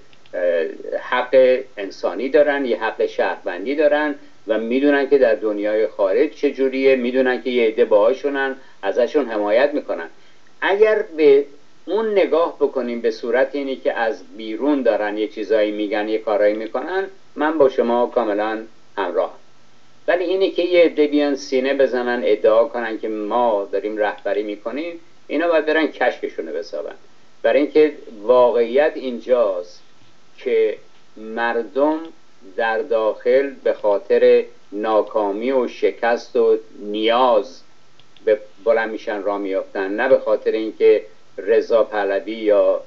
حق انسانی دارن، یه حق شهروندی دارن و میدونن که در دنیای خارج چجوریه، میدونن که یه عده باهاشونن، ازشون حمایت میکنن. اگر به اون نگاه بکنیم به صورت اینی که از بیرون دارن یه چیزایی میگن، یه کارایی میکنن، من با شما کاملا همراه. ولی اینی که یه عده بیان سینه بزنن ادعا کنن که ما داریم رهبری میکنیم، اینا باید برن کشکشونه بسابن. برای اینکه واقعیت اینجاست که مردم در داخل به خاطر ناکامی و شکست و نیاز به بلند میشن را میافتن، نه به خاطر اینکه رضا پهلوی یا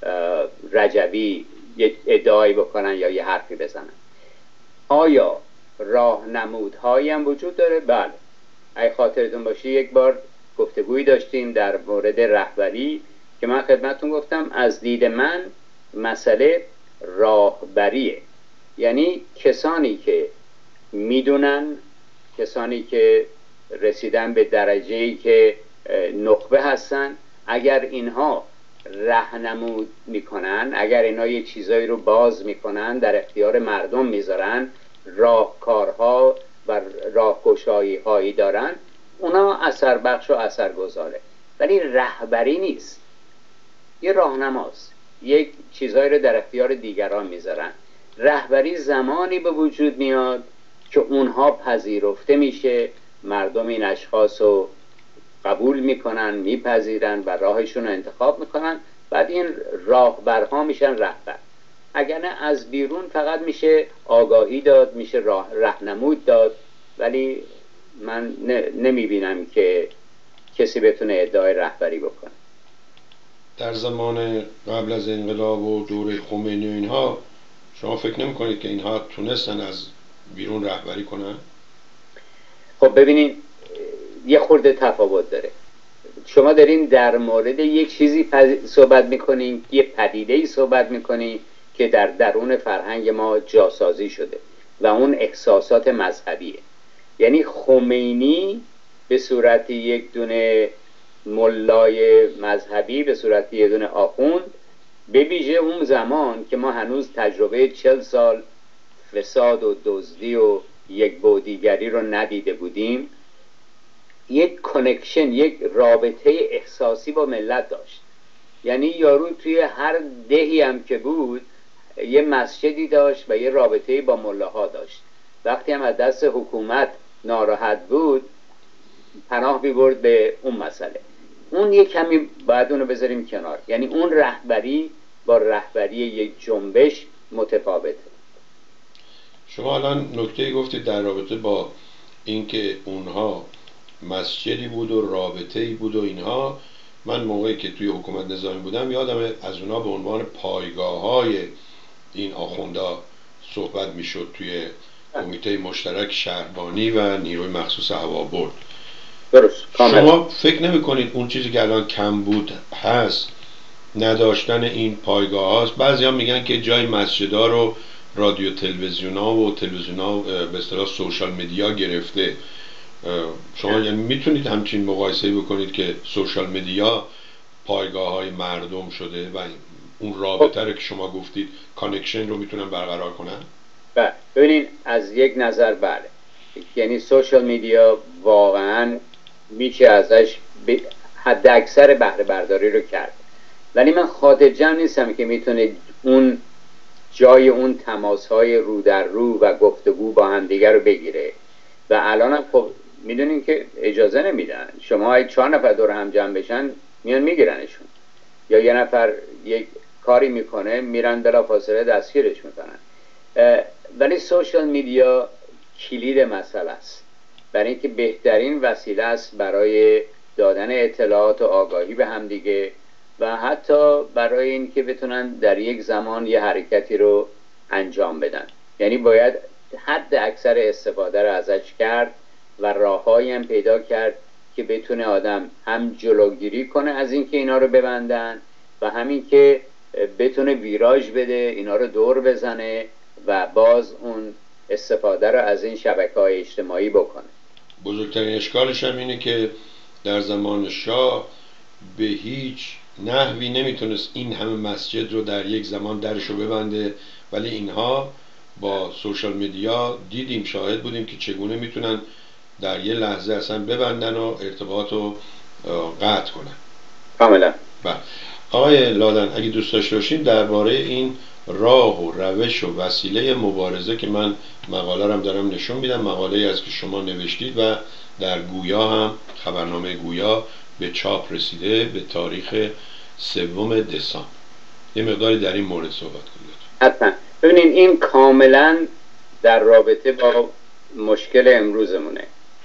رجبی یه ادعایی بکنن یا یه حرفی بزنن. آیا راهنمودهایی هم وجود داره؟ بله. اگه خاطرتون باشه یک بار گفتگویی داشتیم در مورد رهبری که من خدمتتون گفتم از دید من مسئله راهبریه. یعنی کسانی که میدونن، کسانی که رسیدن به درجه‌ای که نخبه هستن، اگر اینها راهنمود میکنن، اگر اینها یه چیزایی رو باز میکنن، در اختیار مردم میذارن، راهکارها و راهگشایی هایی دارن، اونا اثر بخش و اثر گذاره. ولی رهبری نیست، یه راهنماست، یک چیزایی رو در اختیار دیگران میذارن. رهبری زمانی به وجود میاد که اونها پذیرفته میشه، مردم این اشخاص رو قبول میکنن، میپذیرن و راهشون رو انتخاب میکنن، بعد این راهبرها میشن رهبر. اگر نه از بیرون فقط میشه آگاهی داد، میشه راه راهنمود داد، ولی من نمیبینم که کسی بتونه ادعای رهبری بکنه. در زمان قبل از انقلاب و دوره خمینی و اینها شما فکر نمی کنید که اینها تونستن از بیرون رهبری کنن؟ خب ببینین یه خورده تفاوت داره. شما دارین در مورد یک چیزی صحبت میکنین، یه پدیده‌ای صحبت میکنین که در درون فرهنگ ما جاسازی شده و اون احساسات مذهبیه. یعنی خمینی به صورت یک دونه ملای مذهبی، به صورت یک دونه آخوند، به ویژه اون زمان که ما هنوز تجربه چل سال فساد و دزدی و یک بودیگری رو ندیده بودیم، یک کانکشن، یک رابطه احساسی با ملت داشت. یعنی یارو توی هر دهی هم که بود یه مسجدی داشت و یه رابطه با ملاها داشت. وقتی هم از دست حکومت ناراحت بود پناه می‌برد به اون مسئله. اون یه کمی باید اونو بذاریم کنار. یعنی اون رهبری با رهبری یک جنبش متفاوته. شما الان نکته گفتید در رابطه با اینکه اونها مسجدی بود و رابطه‌ای بود و اینها. من موقعی که توی حکومت نظامی بودم یادم از اونها به عنوان پایگاه‌های این آخوندا صحبت میشد توی کمیته مشترک شهربانی و نیروی مخصوص هوابرد. درست. شما فکر نمی کنید اون چیزی که الان کم بود هست نداشتن این پایگاه هاست؟ بعضی ها میگن که جای مسجدها رو رادیو تلویزیون ها و تلویزیون ها به اصطلاح سوشال مدیا گرفته. شما یعنی میتونید همچین مقایسه بکنید که سوشال مدیا پایگاه های مردم شده و اون رابطه رو که شما گفتید کانکشن رو میتونن برقرار کنن؟ بله ببینید از یک نظر بله، یعنی سوشال میدیا واقعا میشه ازش حد اکثر بهره برداری رو کرد، ولی من خاطر جمع نیستم که میتونه اون جای اون تماس های رو در رو و گفتگو با همدیگر رو بگیره. و الان هم خب میدونین که اجازه نمیدن. شما اگه چهار نفر دور هم جمع بشن میان میگیرنشون، یا یه نفر یک کاری میکنه میرن بلا فاصله دستگیرش میکنن. ولی سوشال میدیا کلید مسئله است، برای اینکه بهترین وسیله است برای دادن اطلاعات و آگاهی به همدیگه و حتی برای اینکه بتونن در یک زمان یه حرکتی رو انجام بدن. یعنی باید حد اکثر استفاده رو ازش کرد و راههایی هم پیدا کرد که بتونه آدم هم جلوگیری کنه از اینکه اینا رو ببندن و همین که بتونه ویراژ بده، اینا رو دور بزنه و باز اون استفاده رو از این شبکه‌های اجتماعی بکنه. بزرگترین اشکالش هم اینه که در زمان شاه به هیچ نحوی نمیتونست این همه مسجد رو در یک زمان درشو ببنده، ولی اینها با سوشال میدیا دیدیم، شاهد بودیم که چگونه میتونن در یه لحظه اصلا ببندن و ارتباط رو قطع کنن. کاملا. بله. آقای لادن اگه دوست داشته باشین درباره این راه و روش و وسیله مبارزه که من مقاله رم دارم نشون میدم، مقاله از که شما نوشتید و در گویا هم خبرنامه گویا به چاپ رسیده به تاریخ سوم دسامبر، یه مقداری در این مورد صحبت کنید. حتما. ببینید این کاملا در رابطه با مشکل امروزمونه.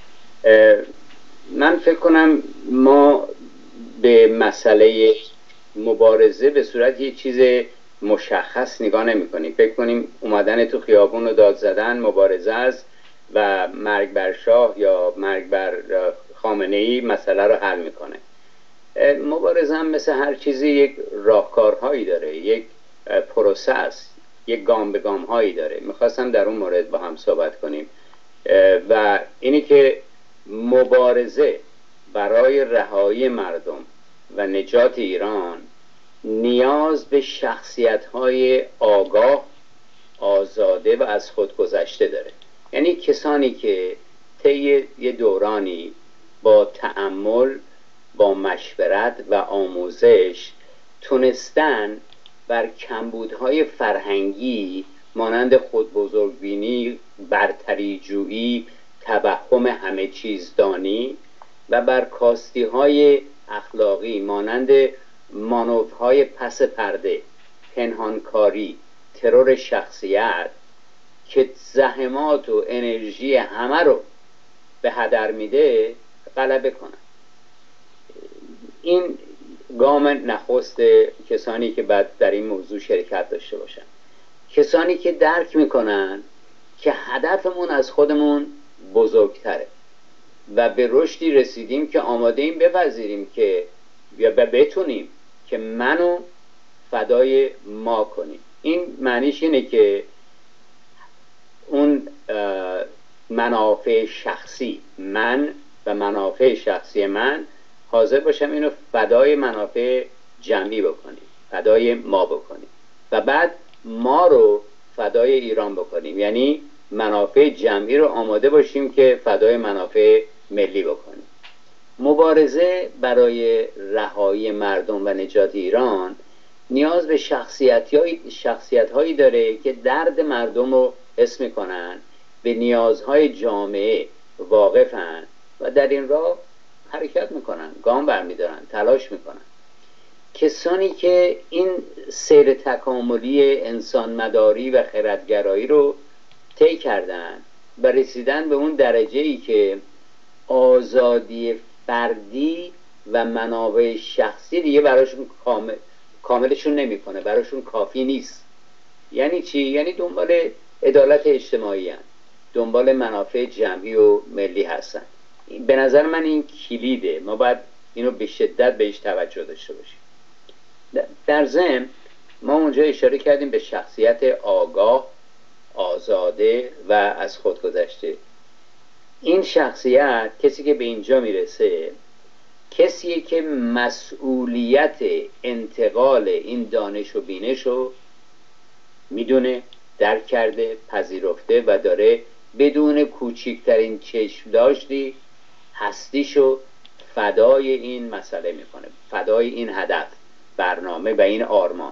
من فکر کنم ما به مسئله مبارزه به صورت یه چیز مشخص نگاه نمی کنیم. فکر کنیم اومدن تو خیابون و داد زدن مبارزه است و مرگ بر شاه یا مرگ بر خامنه‌ای مسئله رو حل میکنه. مبارزه هم مثل هر چیزی یک راهکارهایی داره، یک پروسس، یک گام به گام هایی داره. میخواستم در اون مورد با هم صحبت کنیم و اینی که مبارزه برای رهایی مردم و نجات ایران نیاز به شخصیت های آگاه، آزاده و از خود گذشته داره. یعنی کسانی که طی یه دورانی با تأمل، با مشورت و آموزش تونستن بر کمبودهای فرهنگی مانند خودبزرگبینی، برتری جویی، توهم همه چیز دانی و بر کاستی‌های اخلاقی مانند مانورهای پس پرده، پنهانکاری، ترور شخصیت که زحمات و انرژی همه رو به هدر میده غلبه کنن. این گام نخست کسانی که بعد در این موضوع شرکت داشته باشن، کسانی که درک میکنن که هدفمون از خودمون بزرگتره و به رشدی رسیدیم که آماده ایم بپذیریم که یا بتونیم که منو فدای ما کنیم. این معنیش اینه که اون منافع شخصی من و منافع شخصی من حاضر باشم اینو فدای منافع جمعی بکنیم، فدای ما بکنیم و بعد ما رو فدای ایران بکنیم. یعنی منافع جمعی رو آماده باشیم که فدای منافع ملی بکنیم. مبارزه برای رهایی مردم و نجات ایران نیاز به شخصیت هایی داره که درد مردم رو حس میکنن، به نیازهای جامعه واقفن و در این راه حرکت میکنن، گام برمیدارن، تلاش میکنن. کسانی که این سیر تکاملی انسان مداری و خردگرایی رو طی کردن و رسیدن به اون درجه ای که آزادی فردی و منابع شخصی دیگه براشون کامل کاملشون نمیکنه، براشون کافی نیست. یعنی چی؟ یعنی دنبال عدالت اجتماعی هستن، دنبال منافع جمعی و ملی هستن. به نظر من این کلیده، ما باید اینو به شدت بهش توجه داشته باشیم. در ضمن ما اونجا اشاره کردیم به شخصیت آگاه، آزاده و از خود گذشته. این شخصیت، کسی که به اینجا میرسه، کسیه که مسئولیت انتقال این دانش و بینش رو میدونه، درک کرده، پذیرفته و داره بدون کوچکترین چشم داشتی هستیشو فدای این مسئله میکنه، فدای این هدف، برنامه و این آرمان.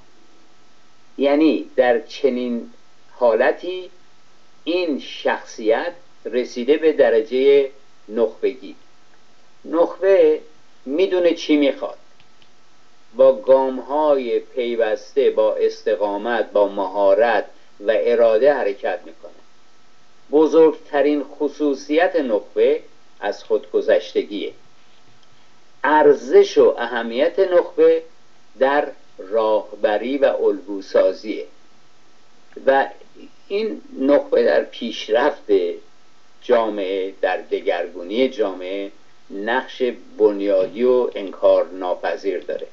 یعنی در چنین حالتی این شخصیت رسیده به درجه نخبگی. نخبه میدونه چی میخواد، با گامهای پیوسته، با استقامت، با مهارت و اراده حرکت میکنه. بزرگترین خصوصیت نخبه از خودگذشتگیه. ارزش و اهمیت نخبه در راهبری و الگوسازیه و این نخبه در پیشرفت جامعه، در دگرگونی جامعه نقش بنیادی و انکار ناپذیر داره.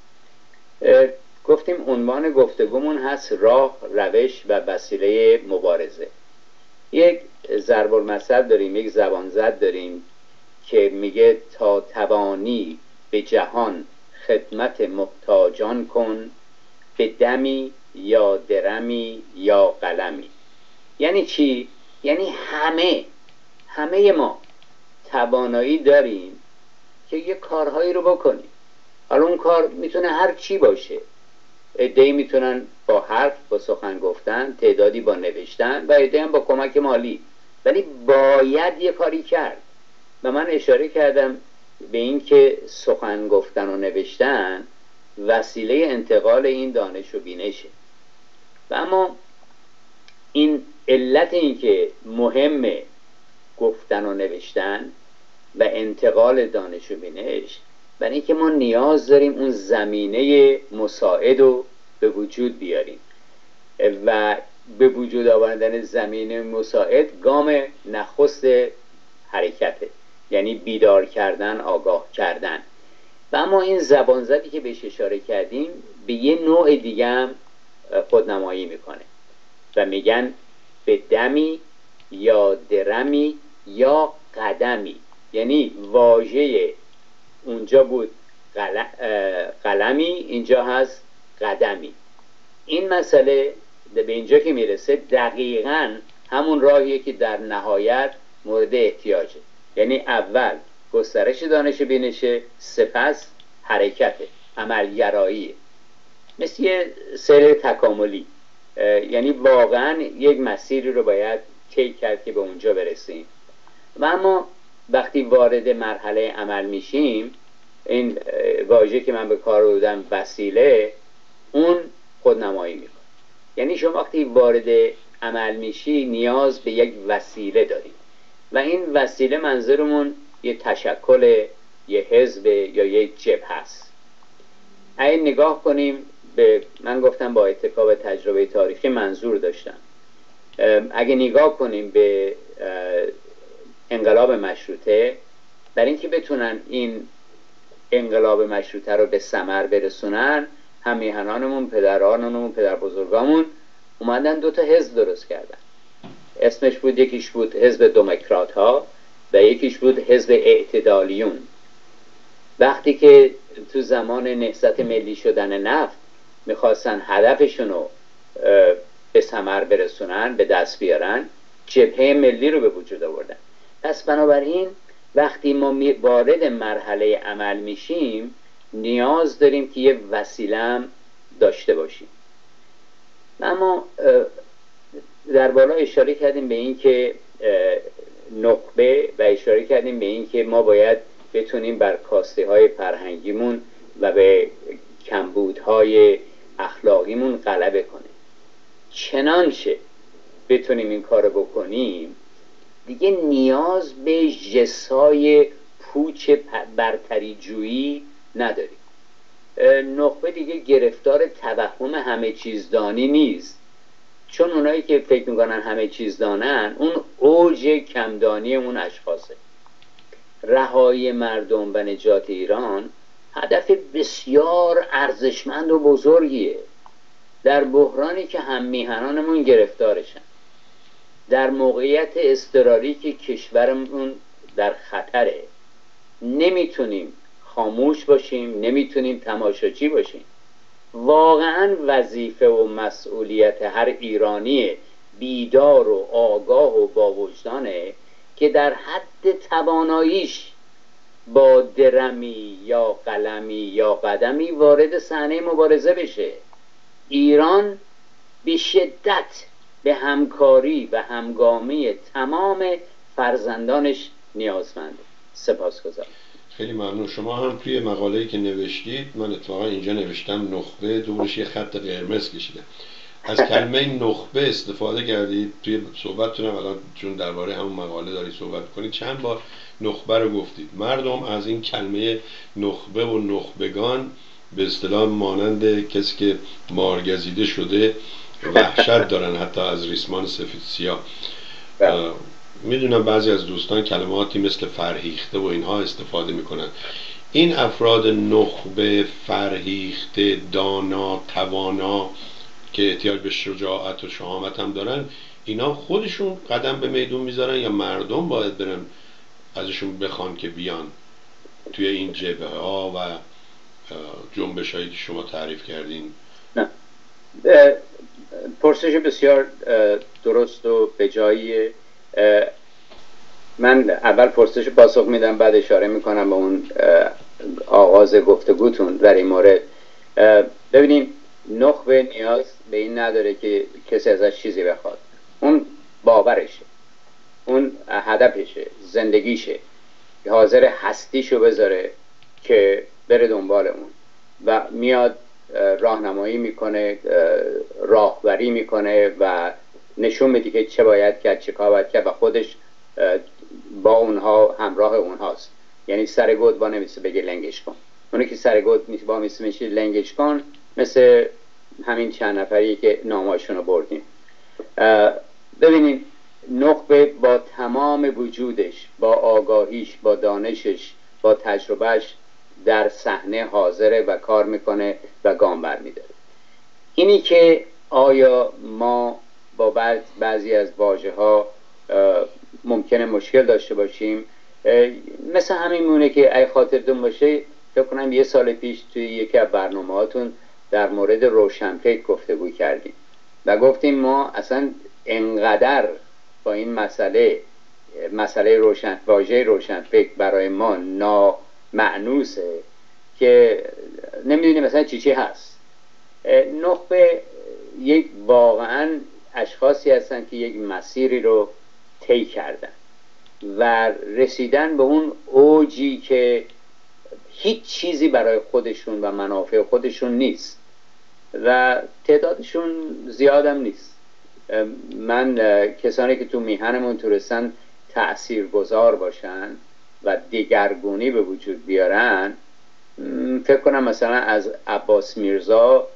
گفتیم عنوان گفتگومون هست راه، روش و وسیله مبارزه. یک ضرب المثل داریم، یک زبانزد داریم که میگه تا توانی به جهان خدمت محتاجان کن، به دمی یا درمی یا قلمی. یعنی چی؟ یعنی همه همه ما توانایی داریم که یه کارهایی رو بکنیم. حالا اون کار میتونه هر چی باشه. عده‌ای میتونن با حرف، با سخن گفتن، تعدادی با نوشتن و عده‌ای هم با کمک مالی، ولی باید یه کاری کرد. و من اشاره کردم به این که سخن گفتن و نوشتن وسیله انتقال این دانش و بینشه. و اما این علت این که مهمه گفتن و نوشتن و انتقال دانش و بینش، برای اینکه ما نیاز داریم اون زمینه مساعد رو به وجود بیاریم و به وجود آوردن زمینه مساعد گام نخست حرکته، یعنی بیدار کردن، آگاه کردن. و اما این زبانزدی که بهش اشاره کردیم به یه نوع دیگه هم خودنمایی میکنه و میگن به دمی یا درمی یا قدمی. یعنی واژه اونجا بود قلمی، اینجا هست قدمی. این مسئله به اینجا که میرسه دقیقاً همون راهیه که در نهایت مورد احتیاجه. یعنی اول گسترش دانش بینشه، سپس حرکته، عملگراییه، مثل یه سیر تکاملی. یعنی واقعاً یک مسیری رو باید طی کرد که به اونجا برسیم. و اما وقتی وارد مرحله عمل میشیم، این واژه که من به کار بردم وسیله، اون خودنمایی میکنه. یعنی شما وقتی وارد عمل میشی نیاز به یک وسیله داری و این وسیله منظورمون یه تشکل، یه حزب یا یک جبهه هست. اگه نگاه کنیم به، من گفتم با اتکا به تجربه تاریخی منظور داشتم، اگه نگاه کنیم به انقلاب مشروطه، برای اینکه بتونن این انقلاب مشروطه رو به ثمر برسونن، هم میهنانمون، پدرانمون، پدر بزرگامون اومدن دو تا حزب درست کردن. اسمش بود، یکیش بود حزب دموکرات ها و یکیش بود حزب اعتدالیون. وقتی که تو زمان نهضت ملی شدن نفت میخواستن هدفشون رو به ثمر برسونن، به دست بیارن، جبهه ملی رو به وجود آوردن. پس بنابراین وقتی ما وارد مرحله عمل میشیم نیاز داریم که یه وسیله هم داشته باشیم. اما در بالا اشاره کردیم به این که نخبه و اشاره کردیم به این که ما باید بتونیم بر کاسته های فرهنگیمون و به کمبودهای اخلاقیمون غلبه کنیم. چنانچه بتونیم این کار بکنیم دیگه نیاز به جسای پوچ برتری جویی نداریم. نخبه دیگه گرفتار توهم همه چیز دانی نیست، چون اونایی که فکر میکنن همه چیز دانن اون اوج کمدانی اون اشخاصه. رهایی مردم و نجات ایران هدف بسیار ارزشمند و بزرگیه در بحرانی که هم میهنانمون گرفتارشن، در موقعیت اضطراری که کشورمون در خطره. نمیتونیم خاموش باشیم، نمیتونیم تماشاچی باشیم. واقعا وظیفه و مسئولیت هر ایرانی بیدار و آگاه و با وجدانه که در حد تواناییش با درمی یا قلمی یا قدمی وارد صحنه مبارزه بشه. ایران به شدت به همکاری و همگامی تمام فرزندانش نیازمنده. سپاسگزارم. خیلی ممنون. شما هم توی مقاله‌ای که نوشتید، من اتفاقا اینجا نوشتم نخبه، دورش یه خط قرمز کشیده، از کلمه نخبه استفاده کردید توی صحبتتون. الان چون درباره همون مقاله دارید صحبت کنید چند بار نخبه رو گفتید. مردم از این کلمه نخبه و نخبگان به اصطلاح مانند کسی که مارگزیده شده وحشت دارن، حتی از ریسمان سفید سیاه. میدونم بعضی از دوستان کلماتی مثل فرهیخته و اینها استفاده میکنن. این افراد نخبه، فرهیخته، دانا، توانا که احتیاج به شجاعت و شهامت هم دارن، اینا خودشون قدم به میدون میذارن یا مردم باید برن ازشون بخوان که بیان توی این جبهه ها و جنبش هایی که شما تعریف کردین؟ نه، پرسش بسیار درست و به جاییه. من اول پرسش پاسخ میدم، بعد اشاره میکنم به اون آغاز گفتگوتون در این مورد. ببینیم، نخبه نیاز به این نداره که کسی ازش چیزی بخواد. اون باورشه، اون هدفشه، زندگیشه، حاضر هستیشو بذاره که بره دنبال اون و میاد راهنمایی میکنه، راهبری میکنه و نشون میده که چه باید کرد، چه کار باید کرد و خودش با اونها همراه اونهاست. یعنی سر گود با نمیشه بگه لنگش کن. اونی که سر گود با میشه میشه لنگش کن، مثل همین چند نفری که ناماشون رو بردیم. ببینید، نخبه با تمام وجودش، با آگاهیش، با دانشش، با تجربهش در صحنه حاضره و کار میکنه و گام برمیداره. اینی که آیا ما با بعضی از واژه ها ممکنه مشکل داشته باشیم، مثل همین مونه که ای خاطرتون باشه فکر کنم یه سال پیش توی یکی از برنامه‌هاتون در مورد روشنفکر گفتگو کردیم و گفتیم ما اصلا انقدر با این مسئله مسئله روشن واژه روشنفکر برای ما نامعنوسه که نمیدونیم مثلا چی چی هست. نخبه یک واقعا اشخاصی هستن که یک مسیری رو طی کردن و رسیدن به اون اوجی که هیچ چیزی برای خودشون و منافع خودشون نیست و تعدادشون زیادم نیست. من کسانی که تو میهنمون تونستن تأثیرگذار باشن و دگرگونی به وجود بیارن، فکر کنم مثلا از عباس میرزا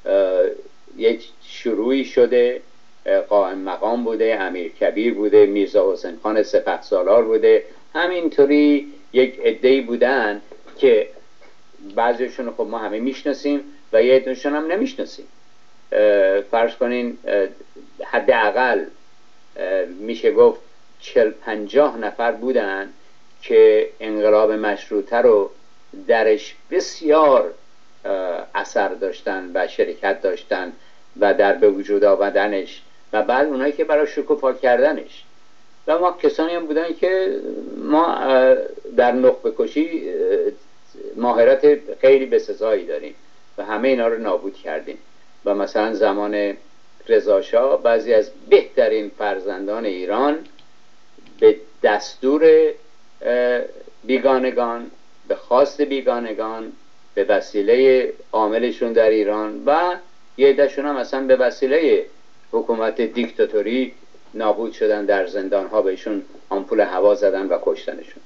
یک شروعی شده، قائم مقام بوده، امیر کبیر بوده، میرزا حسین خان سپهسالار بوده، همینطوری یک عده‌ای بودن که بعضیشون خب ما همه میشناسیم و یه عده‌شون هم نمیشناسیم. فرض کنین حداقل میشه گفت چل پنجاه نفر بودن که انقلاب مشروطه رو درش بسیار اثر داشتن و شرکت داشتن و در به وجود آوردنش و بعد اونایی که برای شکوفا کردنش. و ما کسانی هم بودن که ما در نخبه کشی مهارت خیلی بسزایی داریم و همه اینا رو نابود کردیم. و مثلا زمان رضا شاه بعضی از بهترین فرزندان ایران به دستور بیگانگان، به خواست بیگانگان، به وسیله عاملشون در ایران و یه عده‌شون هم مثلا به وسیله حکومت دیکتاتوری نابود شدن، در زندان ها بهشون آمپول هوا زدن و کشتنشون.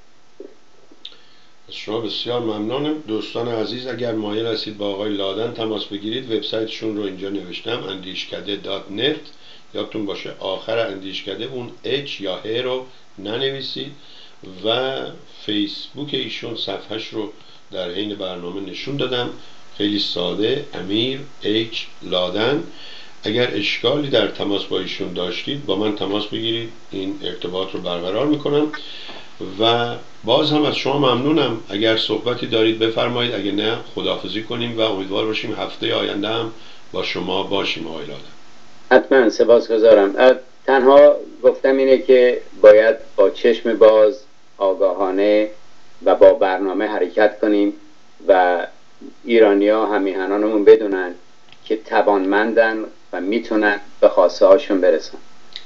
شما بسیار ممنونم. دوستان عزیز اگر مایل هستید با آقای لادن تماس بگیرید، وبسایتشون رو اینجا نوشتم، اندیشکده دات نت. یادتون باشه آخر اندیشکده اون اچ یا ه رو ننویسید. و فیسبوک ایشون صفحش رو در حین برنامه نشون دادم، خیلی ساده، امیر اچ لادن. اگر اشکالی در تماس با ایشون داشتید با من تماس بگیرید، این ارتباط رو برقرار میکنم. و باز هم از شما ممنونم. اگر صحبتی دارید بفرمایید، اگر نه خداحافظی کنیم و امیدوار باشیم هفته آینده هم با شما باشیم. آقای لادن حتما سپاسگزارم. تنها گفتم اینه که باید با چشم باز، آگاهانه و با برنامه حرکت کنیم و ایرانی‌ها همیهنانمون بدونن که توانمندن و میتونن به خواسته هاشون برسن.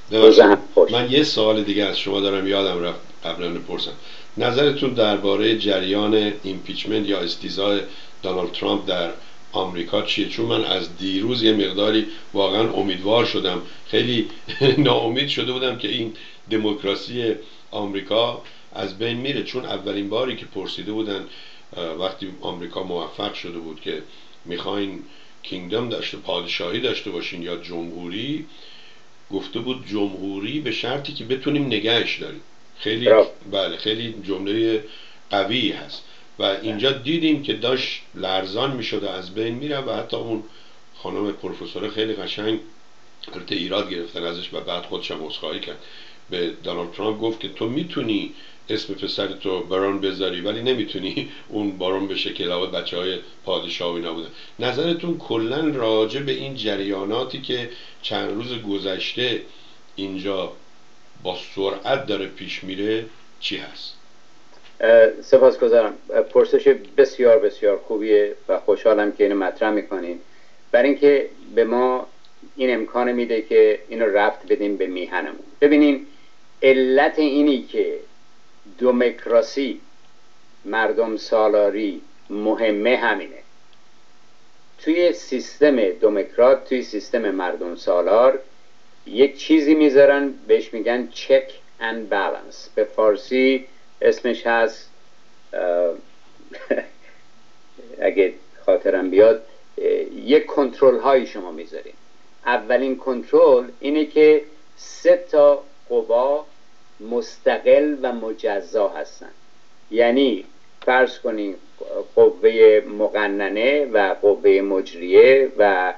من یه سوال دیگه از شما دارم، یادم رفت قبلا بپرسم. نظرتون درباره جریان ایمپیچمنت یا استیضاح دونالد ترامپ در آمریکا چیه؟ چون من از دیروز یه مقداری واقعا امیدوار شدم، خیلی ناامید شده بودم که این دموکراسی آمریکا از بین میره. چون اولین باری که پرسیده بودن وقتی آمریکا موفق شده بود که میخواین کینگدم داشته پادشاهی داشته باشین یا جمهوری، گفته بود جمهوری به شرطی که بتونیم نگهش داریم. خیلی بله خیلی جمله قوی هست و اینجا دیدیم که داشت لرزان میشده، از بین میره. و حتی اون خانم پروفسور خیلی قشنگ البته ایراد گرفتن ازش و بعد خودش هم عذرخواهی کرد، به دونالد ترامپ گفت که تو میتونی اسم پسرتو بران بذاری ولی نمیتونی اون بارون بشه که علاوه بچهای پادشاه و اینا بودن. نظرتون کلا راجع به این جریاناتی که چند روز گذشته اینجا با سرعت داره پیش میره چی هست؟ سپاسگزارم. پرسش بسیار بسیار خوبیه و خوشحالم که اینو مطرح میکنین، برای اینکه به ما این امکان میده که اینو ربط بدیم به میهنمون. ببینین علت اینی که دموکراسی، مردم سالاری مهمه همینه. توی سیستم دموکرات، توی سیستم مردم سالار یک چیزی میذارن بهش میگن چک اند بالانس، به فارسی اسمش هست اگه خاطرم بیاد یک کنترل هایی شما میذارین. اولین کنترل اینه که سه تا قوا مستقل و مجزا هستن. یعنی فرض کنین قوه مقننه و قوه مجریه و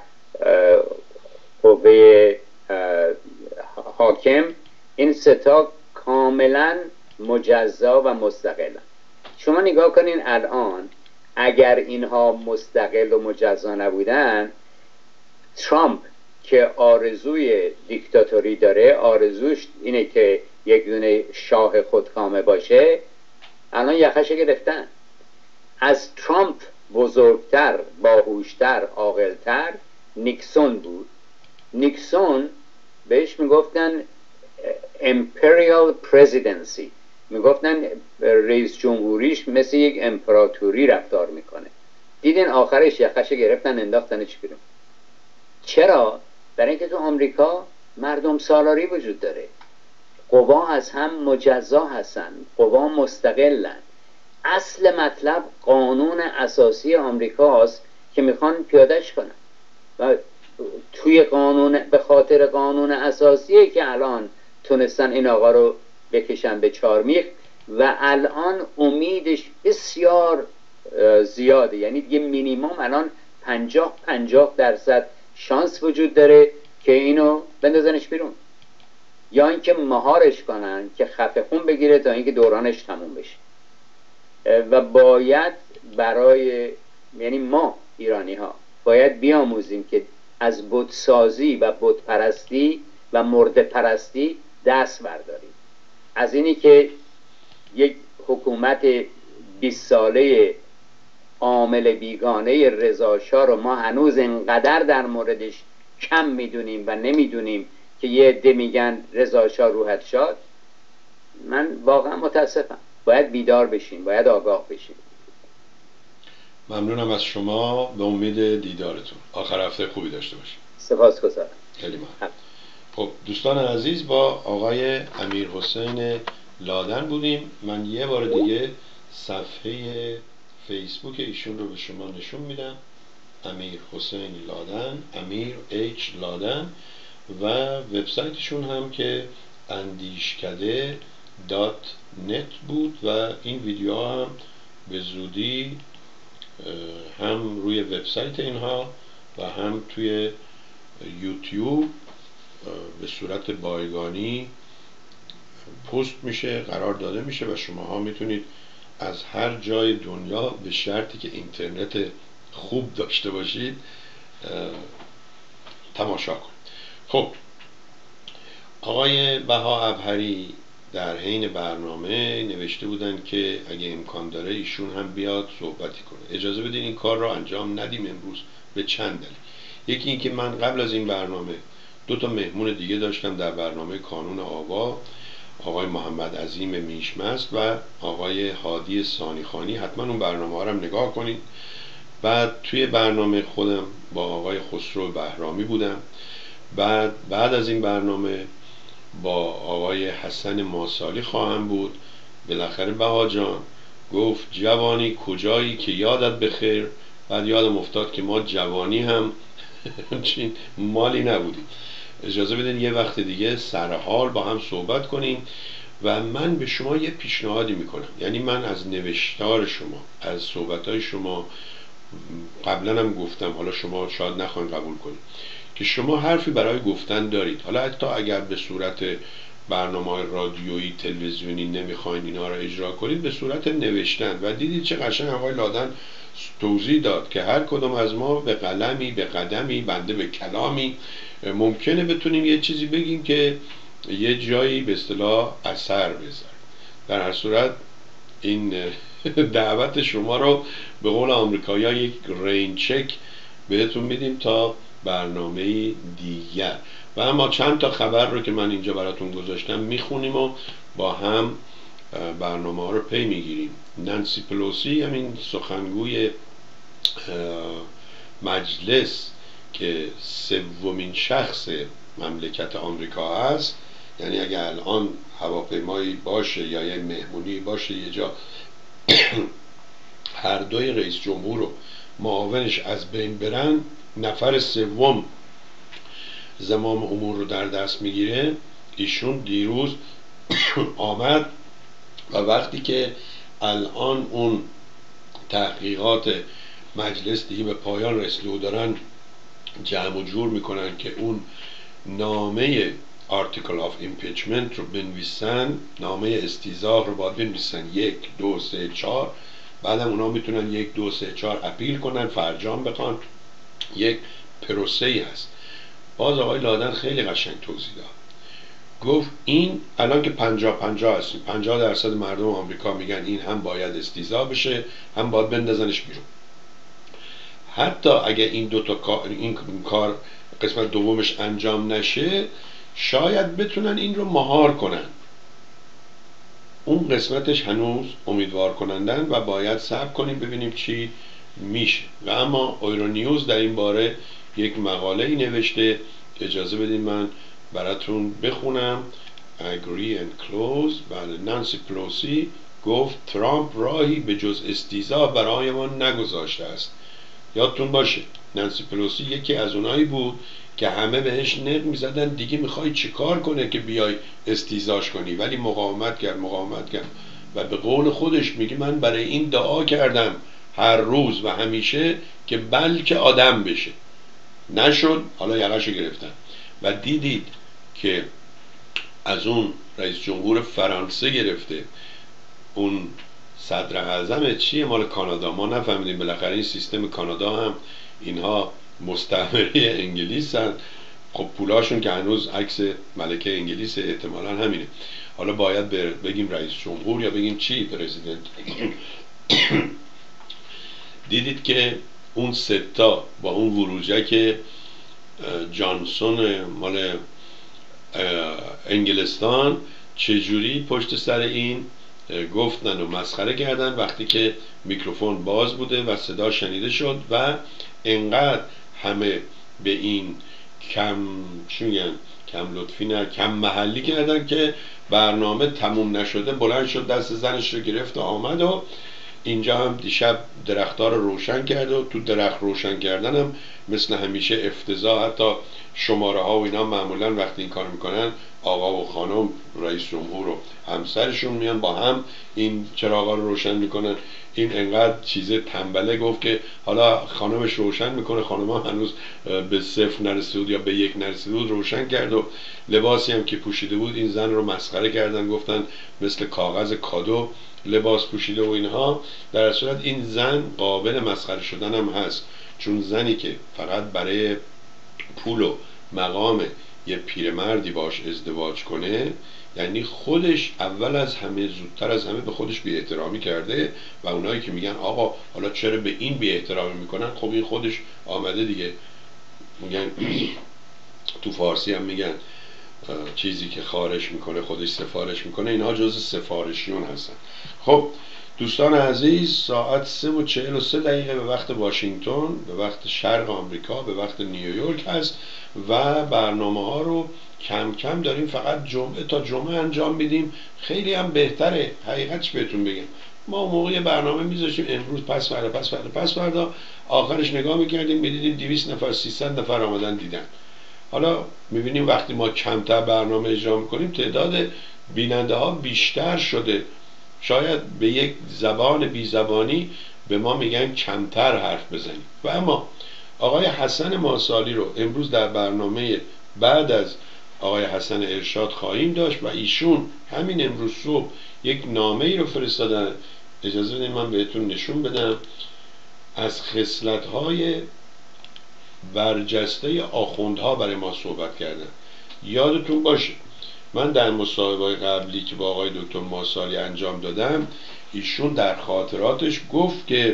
قوه حاکم، این سه تا کاملا مجزا و مستقلن. شما نگاه کنین الان اگر اینها مستقل و مجزا نبودن، ترامپ که آرزوی دیکتاتوری داره، آرزوش اینه که یک دونه شاه خودکامه باشه، الان یخش گرفتن. از ترامپ بزرگتر، باهوشتر، عاقلتر نیکسون بود. نیکسون بهش میگفتن امپریال پرزیدنسی، میگفتن رئیس جمهوریش مثل یک امپراتوری رفتار میکنه. دیدین آخرش یخش گرفتن انداختنش بیرون. چرا؟ برای اینکه تو آمریکا مردم سالاری وجود داره، قوا از هم مجزا هستن، قوا مستقلن. اصل مطلب قانون اساسی آمریکاست که میخوان پیادهش کنن و توی قانون، به خاطر قانون اساسیه که الان تونستن این آقا رو بکشن به چارمیخ و الان امیدش بسیار زیاده. یعنی دیگه مینیمم الان پنجاه پنجاه درصد شانس وجود داره که اینو بندازنش بیرون یا اینکه مهارش کنن که خفه خون بگیره تا اینکه دورانش تموم بشه. و باید برای، یعنی ما ایرانی ها باید بیاموزیم که از بتسازی و بتپرستی و مرده پرستی دست برداریم از اینی که یک حکومت بیست ساله عامل بیگانه رضا شاه رو ما هنوز انقدر در موردش کم میدونیم و نمیدونیم که یه عده میگن رضا شاه روحت شاد. من واقعا متاسفم. باید بیدار بشیم، باید آگاه بشیم. ممنونم از شما، به امید دیدارتون. آخر هفته خوبی داشته باشید. سپاسگزارم. خیلی ممنون. خب دوستان عزیز، با آقای امیر حسین لادن بودیم. من یه بار دیگه صفحه فیسبوک ایشون رو به شما نشون میدم. امیر حسین لادن، امیر اچ لادن، و وبسایتشون هم که اندیشکده دات نت بود و این ویدیوها هم به زودی هم روی وبسایت اینها و هم توی یوتیوب به صورت بایگانی پست میشه، قرار داده میشه و شما ها میتونید از هر جای دنیا به شرطی که اینترنت خوب داشته باشید تماشا کنید. خب آقای بها ابهری در حین برنامه نوشته بودن که اگه امکان داره ایشون هم بیاد صحبتی کنه. اجازه بدین این کار رو انجام ندیم امروز به چند دلیل. یکی این که من قبل از این برنامه دو تا مهمون دیگه داشتم در برنامه کانون آوا، آقای محمد عظیم میشمست و آقای هادی ثانیخانی. حتما اون برنامه ها رو هم نگاه کنید. بعد توی برنامه خودم با آقای خسرو بهرامی بودم. بعد بعد از این برنامه با آقای حسن ماسالی خواهم بود. بالاخره بها جان گفت جوانی کجایی که یادت بخیر. بعد یادم افتاد که ما جوانی هم چین مالی نبودیم. اجازه بدین یه وقت دیگه سرحال با هم صحبت کنیم و من به شما یه پیشنهادی میکنم. یعنی من از نوشتار شما، از صحبتهای شما، قبلا هم گفتم، حالا شما شاید نخواین قبول کنید، که شما حرفی برای گفتن دارید. حالا حتی اگر به صورت برنامه رادیویی تلویزیونی نمیخواین اینا رو اجرا کنید، به صورت نوشتن. و دیدید چه قشنگ آقای لادن توضیح داد که هر کدوم از ما به قلمی، به قدمی، بنده به کلامی ممکنه بتونیم یه چیزی بگیم که یه جایی به اصطلاح اثر بذاره. در هر صورت این دعوت شما رو به قول آمریکایی‌ها یک رین چک بهتون میدیم تا برنامه دیگر. و اما چند تا خبر رو که من اینجا براتون گذاشتم میخونیم و با هم برنامه ها رو پی میگیریم. نانسی پلوسی، همین سخنگوی مجلس که سومین شخص مملکت آمریکا هست، یعنی اگر الان هواپیمایی باشه یا یه مهمونی باشه یه جا هر دوی رئیس جمهور و معاونش از بین برن، نفر سوم زمام امور رو در دست میگیره. ایشون دیروز آمد و وقتی که الان اون تحقیقات مجلس دیگه به پایان رسیده و دارن جمع و جور میکنن که اون نامه آرتیکل آف ایمپیچمنت رو بنویسن، نامه استیضاح رو باید بنویسن یک دو سه چهار، بعدم اونا میتونن یک دو سه چهار اپیل کنن، فرجام بخوان. یک پروسه ای هست. باز آقای لادن خیلی قشنگ توضیح داد. گفت این الان که پنجاه پنجاه هستیم، پنجاه درصد مردم آمریکا میگن این هم باید استیضاح بشه هم باید بندازنش بیرون. حتی اگه این دو تا کار، این کار قسمت دومش انجام نشه، شاید بتونن این رو مهار کنن. اون قسمتش هنوز امیدوار کنندن و باید صبر کنیم ببینیم چی میشه. و اما ایرو نیوز در این باره یک مقاله ای نوشته، اجازه بدین من براتون بخونم. agree and close. بله، نانسی پلوسی گفت ترامپ راهی به جز استیضاح برای ما نگذاشته است. یادتون باشه نانسی پلوسی یکی از اونایی بود که همه بهش نق میزدن دیگه میخوای چیکار کنه که بیای استیضاحش کنی، ولی مقاومت کرد مقاومت کرد و به قول خودش میگه من برای این دعا کردم هر روز و همیشه که بلکه آدم بشه. نشد، حالا یقه‌شو گرفتن. و دیدید که از اون رئیس جمهور فرانسه گرفته اون صدر اعظم چیه مال کانادا، ما نفهمیدیم. بالاخره این سیستم کانادا هم اینها مستعمره انگلیس هن. خب پولاشون که هنوز عکس ملکه انگلیس احتمالا همینه. حالا باید بگیم رئیس جمهور یا بگیم چی، پرزیدنت. دیدید که اون ستا با اون وروجک جانسون مال انگلستان چجوری پشت سر این گفتن و مسخره کردن وقتی که میکروفون باز بوده و صدا شنیده شد و انقدر همه به این کم چی میگن کم لطفی نه کم محلی کردن که برنامه تموم نشده بلند شد دست زنش رو گرفت و آمد و اینجا هم دیشب درخت‌ها رو روشن کرد و تو درخت روشن کردن هم مثل همیشه افتضاح. حتی شماره ها و اینا معمولا وقتی این کار میکنن آقا و خانم رئیس جمهور و همسرشون میان با هم این چراغا رو روشن میکنن. این انقدر چیز تنبله گفت که حالا خانمش روشن میکنه، خانم ها هنوز به صفر نرسیده بود یا به یک نرسیده بود روشن کرد و لباسی هم که پوشیده بود این زن رو مسخره کردن، گفتن مثل کاغذ کادو لباس پوشیده و اینها. در صورت این زن قابل مسخره شدن هم هست، چون زنی که فقط برای پول و مقام یه پیرمردی باش ازدواج کنه یعنی خودش اول از همه زودتر از همه به خودش بی احترامی کرده و اونایی که میگن آقا حالا چرا به این بی احترامی میکنن، خب این خودش آمده دیگه. میگن تو فارسی هم میگن چیزی که خارش میکنه خودش سفارش میکنه، اینها جز سفارشیون هستن. خب دوستان عزیز، ساعت سه و چهل و سه دقیقه به وقت واشنگتن، به وقت شرق آمریکا، به وقت نیویورک هست و برنامه ها رو کم کم داریم فقط جمعه تا جمعه انجام میدیم. خیلی هم بهتره حقیقتش بهتون بگم. ما موقع برنامه میذاشیم امروز پس فردا پس فردا پس فردا، آخرش نگاه میکردیم میدیدیم دویست نفر سیصد نفر آمدن دیدن. حالا میبینیم وقتی ما کمتر برنامه اجرا میکنیم تعداد بیننده ها بیشتر شده. شاید به یک زبان بی زبانی به ما میگن کمتر حرف بزنیم. و اما آقای حسن ماسالی رو امروز در برنامه بعد از آقای حسن ارشاد خواهیم داشت و ایشون همین امروز صبح یک نامه ای رو فرستادن. اجازه بدید من بهتون نشون بدم. از خصلت‌های برجسته آخوندها برای ما صحبت کردن. یادتون باشه من در مصاحبه قبلی که با آقای دکتر ماسالی انجام دادم ایشون در خاطراتش گفت که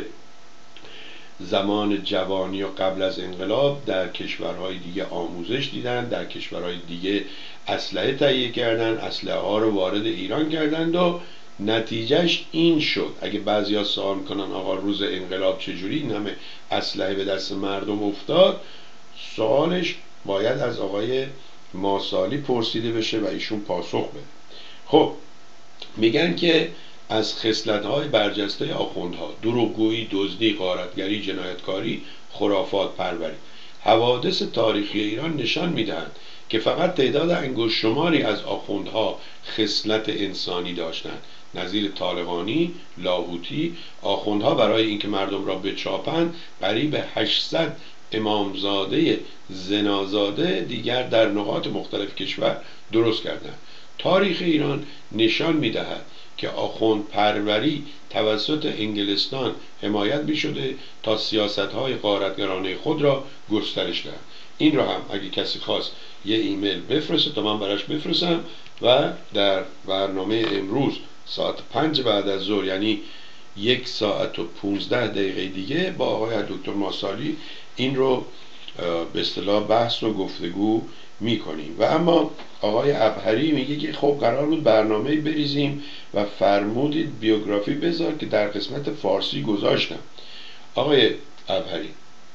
زمان جوانی و قبل از انقلاب در کشورهای دیگه آموزش دیدن، در کشورهای دیگه اسلحه تهیه کردن، اسلحه ها رو وارد ایران کردند و نتیجهش این شد. اگه بعضیا سوال میکنن آقا روز انقلاب چجوری این همه اسلحه به دست مردم افتاد، سوالش باید از آقای ماسالی پرسیده بشه و ایشون پاسخ بده. خب میگن که از خصلت‌های برجسته آخوندها دروغگویی، دزدی، غارتگری، جنایتکاری، خرافات پروری. حوادث تاریخی ایران نشان میدهند که فقط تعداد انگشت شماری از آخوندها خصلت انسانی داشتند. نظیر طالقانی، لاهوتی، آخوندها برای اینکه مردم را بچاپند قریب هشتصد امامزاده زنازاده دیگر در نقاط مختلف کشور درست کردند. تاریخ ایران نشان می‌دهد که آخوند پروری توسط انگلستان حمایت می شده تا سیاست‌های غارتگرانه خود را گسترش دهد. این را هم اگه کسی خواست یه ایمیل بفرسته تا من براش بفرستم و در برنامه امروز ساعت پنج بعد از ظهر یعنی یک ساعت و پونزده دقیقه دیگه با آقای دکتر ماسالی این رو به اصطلاح بحث و گفتگو میکنیم. و اما آقای ابهری میگه که خب قرار بود برنامه بریزیم و فرمودید بیوگرافی بذار که در قسمت فارسی گذاشتم. آقای ابهری،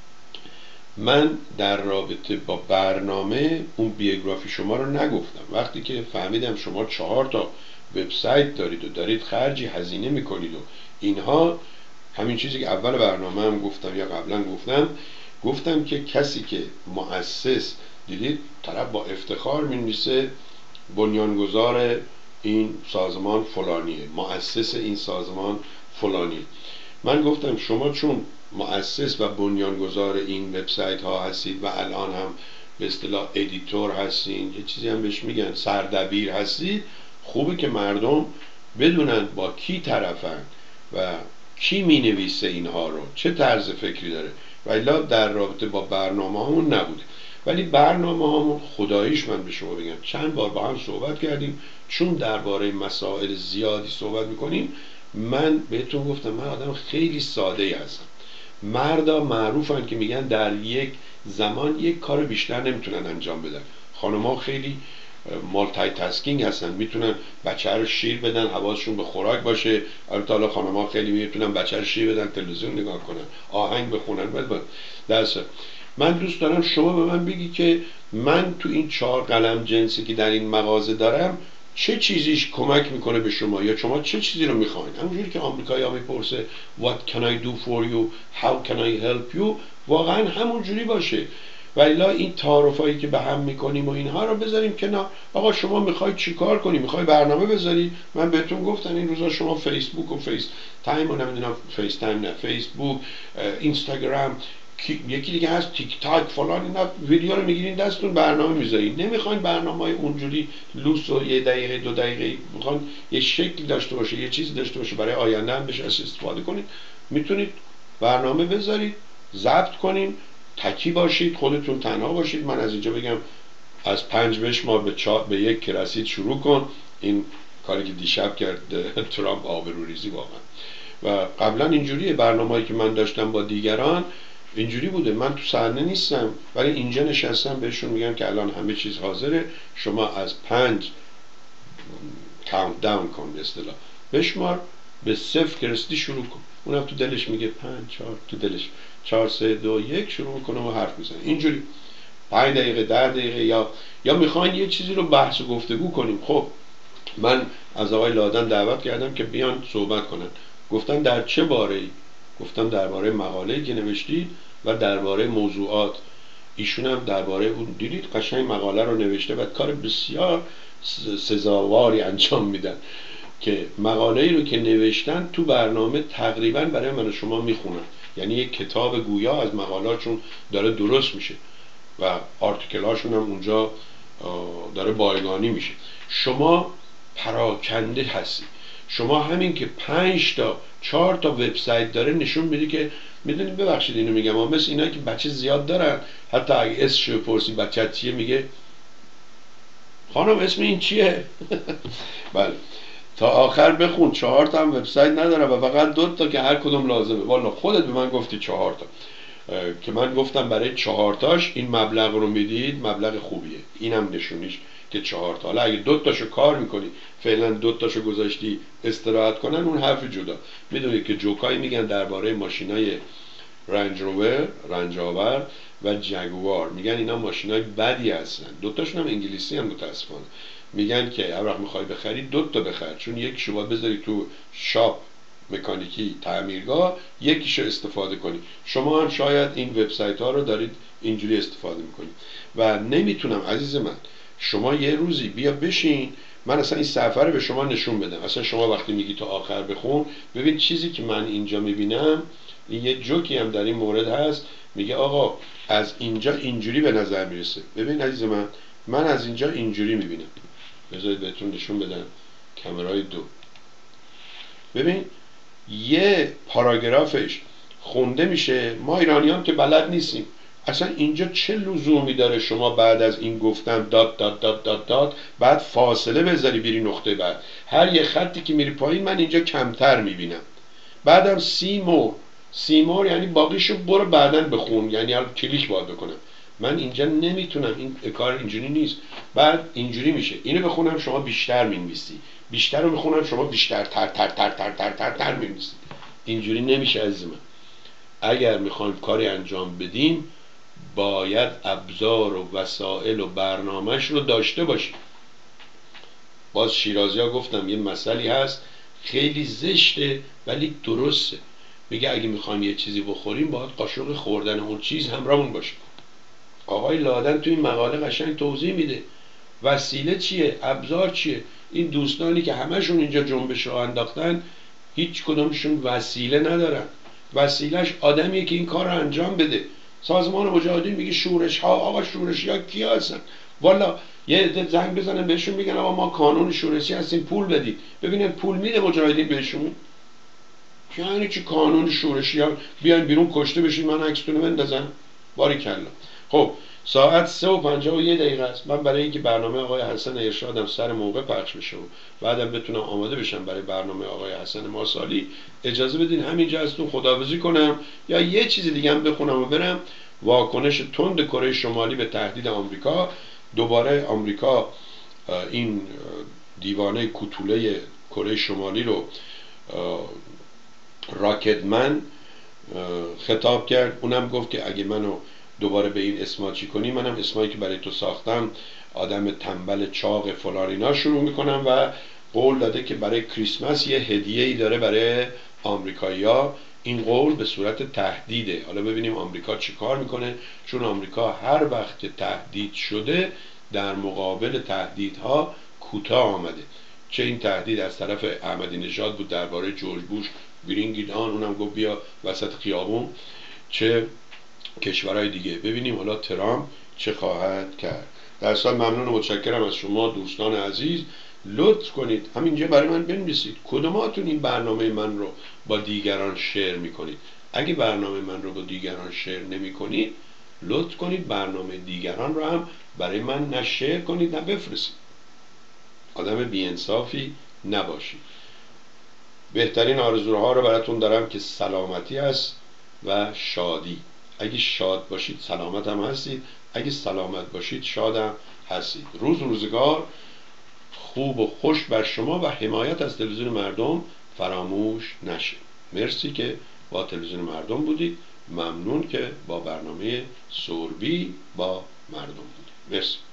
من در رابطه با برنامه اون بیوگرافی شما رو نگفتم. وقتی که فهمیدم شما چهار تا وبسایت دارید و دارید خرجی هزینه میکنید و اینها، همین چیزی که اول برنامه هم گفتم یا قبلا گفتم گفتم که کسی که مؤسس، دیدید طرف با افتخار می‌نویسه بنیانگذار این سازمان فلانیه، مؤسس این سازمان فلانیه. من گفتم شما چون مؤسس و بنیانگذار این وبسایت ها هستید و الان هم به اصطلاح ادیتور هستین، یه چیزی هم بهش میگن سردبیر هستید، خوبه که مردم بدونن با کی طرفن و کی مینویسه اینها رو، چه طرز فکری داره. و الا در رابطه با برنامه همون نبود. ولی برنامه هامون خداییش من به شما بگم چند بار با هم صحبت کردیم، چون درباره مسائل زیادی صحبت میکنیم. من بهتون گفتم من آدم خیلی ساده ای هستم. مردا معروفن که میگن در یک زمان یک کار بیشتر نمیتونن انجام بدن. خانم‌ها خیلی مالتی تاسکینگ هستن، میتونن بچه رو شیر بدن، حواسشون به خوراک باشه. البته حالا خانم‌ها خیلی میتونن بچه رو شیر بدن، تلویزیون نگاه کنن، آهنگ بخونن. درسته من دوست دارم شما به من بگی که من تو این چهار قلم جنسی که در این مغازه دارم چه چیزیش کمک میکنه به شما، یا شما چه چیزی رو میخواین. همونجوری که آمریکایی ها میپرسه What can I do for you, how can I help you، واقعا همونجوری باشه. و الا این تعارفایی که به هم میکنیم و اینها رو بذاریم کنار. آقا شما میخوای چی کار کنی؟ میخوای برنامه بذاری؟ من بهتون گفتم این روزا شما فیسبوک و فیس تایم و نمیدونم فیس تایم نه فیسبوک، اینستاگرام، یکی دیگه هست تیک تاک فلان، اینا ویدیو رو میگیرین دستتون برنامه میذارین. نمیخواین برنامه‌های اونجوری لوس و یه دقیقه دو دقیقه، میخواین یه شکلی داشته باشه، یه چیزی داشته باشه برای آینده هم بهش استفاده کنید. میتونید برنامه بذارید، ضبط کنین، تکی باشید، خودتون تنها باشید. من از اینجا بگم از پنج بشمار به چهار به یک که رسید شروع کن. این کاری که دیشب کرد ترامپ آبروریزی واقعا. و قبلا اینجوریه برنامه‌ای که من داشتم با دیگران اینجوری بوده. من تو صحنه نیستم ولی اینجا نشستم بهشون میگم که الان همه چیز حاضره، شما از پنج کاونت داون کن، به اصطلاح بشمار، به صفر که رسیدی شروع کن. اونم تو دلش میگه پنج چهار، تو دلش چهار سه دو یک شروع میکنه و حرف میزنه. اینجوری پنج دقیقه ده دقیقه. یا یا میخواین یه چیزی رو بحث و گفتگو کنیم. خب من از آقای لادن دعوت کردم که بیان صحبت کنن. گفتن در چه باره‌ای؟ گفتم درباره مقاله‌ای که نوشتید و درباره موضوعات. ایشون هم درباره اون دیدید قشنگ مقاله رو نوشته و کار بسیار سزاواری انجام میدن که مقاله‌ای رو که نوشتن تو برنامه تقریبا برای من و شما میخونن. یعنی یک کتاب گویا از مقاله‌هاشون داره درست میشه و آرتیکل‌هاشون هم اونجا داره بایگانی میشه. شما پراکنده هستی. شما همین که پنج تا چهار تا وبسایت داره نشون میده که میدونید، ببخشید اینو میگم، اما مثل اینا که بچه زیاد دارن، حتی اگه اسمش رو پرسی بچه چیه میگه خانم اسم این چیه؟ بله تا آخر بخون. چهار تا هم وبسایت نداره و فقط دو تا که هر کدوم لازمه. والا خودت به من گفتی چهار تا که من گفتم برای چهار تاش این مبلغ رو میدید، مبلغ خوبیه. اینم نشونیش که چهار تا. حالا اگه دو تاشو کار میکنی فعلا دو تاشو گذاشتی استراحت کنن، اون حرف جدا. میدونید که جوکای میگن درباره ماشینای رنج روور، رنج آور و جگوار، میگن اینا ماشینای بدی هستن. دو تاشون هم انگلیسی هم متاسفانه. میگن که هر وقت میخوای بخری دو تا بخر، چون یکیشو باید بذاری تو شاپ مکانیکی تعمیرگاه، یکیشو استفاده کنی. شما هم شاید این وبسایت ها رو دارید اینجوری استفاده میکنید و نمیتونم عزیز من شما یه روزی بیا بشین من اصلا این سفر رو به شما نشون بدم. اصلا شما وقتی میگی تا آخر بخون، ببین چیزی که من اینجا میبینم، یه جوکی هم در این مورد هست، میگه آقا از اینجا اینجوری به نظر میرسه. ببین عزیز من، من از اینجا اینجوری میبینم. بذارید بهتون نشون بدم کامرای دو. ببین یه پاراگرافش خونده میشه، ما ایرانیان که بلد نیستیم. اصلا اینجا چه لزومی داره شما بعد از این گفتم دات دات دات دات دات بعد فاصله بذاری بری نقطه بعد؟ هر یه خطی که میری پایین من اینجا کمتر میبینم. بعدم سی مور، سی مور یعنی باقیشو برو بعدن بخون، یعنی حالا کلیک باید بکنم. من اینجا نمیتونم، این کار اینجوری نیست. بعد اینجوری میشه اینو بخونم شما بیشتر مینویسی، بیشتر رو بخونم شما بیشتر تر تر تر تر تر تر تر مینویسی. اینجوری نمیشه عزیز من. اگر میخوایم کاری انجام بدیم باید ابزار و وسایل و برنامهش رو داشته باشیم. باز شیرازی ها گفتم یه مسئله هست خیلی زشته ولی درسته. میگه اگه میخوایم یه چیزی بخوریم باید قاشق خوردن اون چیز همراهمون باشه. آقای لادن تو این مقاله قشنگ توضیح میده وسیله چیه، ابزار چیه. این دوستانی که همشون اینجا جنبش رو انداختن هیچ کدومشون وسیله ندارن. وسیلهش آدمیه که این کار رو انجام بده. سازمان مجاهدین میگه شورش ها، آقا شورشی ها کیا هستن؟ والا یه عده زنگ بزنن بهشون میگن آقا ما کانون شورشی هستیم پول بدید. ببینید پول میده مجاهدین بهشون؟ یعنی چی کانون شورشی ها؟ بیان بیرون کشته بشین من عکستون رو بندازم؟ باریکلا. خب ساعت سه و پنجاه و یک دقیقه است. من برای اینکه برنامه آقای حسن ارشادم سر موقع پخش بشه و بعدم بتونم آماده بشم برای برنامه آقای حسن ماسالی، اجازه بدین همینجا ازتون خداحافظی کنم یا یه چیز دیگه هم بخونم و برم. واکنش تند کره شمالی به تهدید آمریکا. دوباره آمریکا این دیوانه کوتوله کره شمالی رو راکتمن خطاب کرد. اونم گفت که اگه منو دوباره به این اسما چی کنی، منم اسمایی که برای تو ساختم آدم تنبل چاق فلان اینا شروع میکنم و قول داده که برای کریسمس یه هدیه‌ای داره برای آمریکایی‌ها. این قول به صورت تهدیده. حالا ببینیم آمریکا چی کار میکنه، چون آمریکا هر وقت که تهدید شده در مقابل تهدیدها کوتاه آمده. چه این تهدید از طرف احمدی نژاد بود درباره جورج بوش برینگ دان، اونم گفت بیا وسط خیابون، چه کشورهای دیگه. ببینیم حالا ترامپ چه خواهد کرد. در اصل ممنون و متشکرم از شما دوستان عزیز. لطف کنید همینجا برای من بنویسید کدوماتون این برنامه من رو با دیگران شیر میکنید. اگه برنامه من رو با دیگران شیر نمی کنید، لطف کنید برنامه دیگران رو هم برای من نه شیر کنید نه بفرستید. آدم بی‌انصافی نباشید. بهترین آرزوها رو براتون دارم که سلامتی است و شادی. اگه شاد باشید سلامت هم هستید، اگه سلامت باشید شادم هستید. روز روزگار خوب و خوش بر شما و حمایت از تلویزیون مردم فراموش نشه. مرسی که با تلویزیون مردم بودید. ممنون که با برنامه سوربی با مردم بودید. مرسی.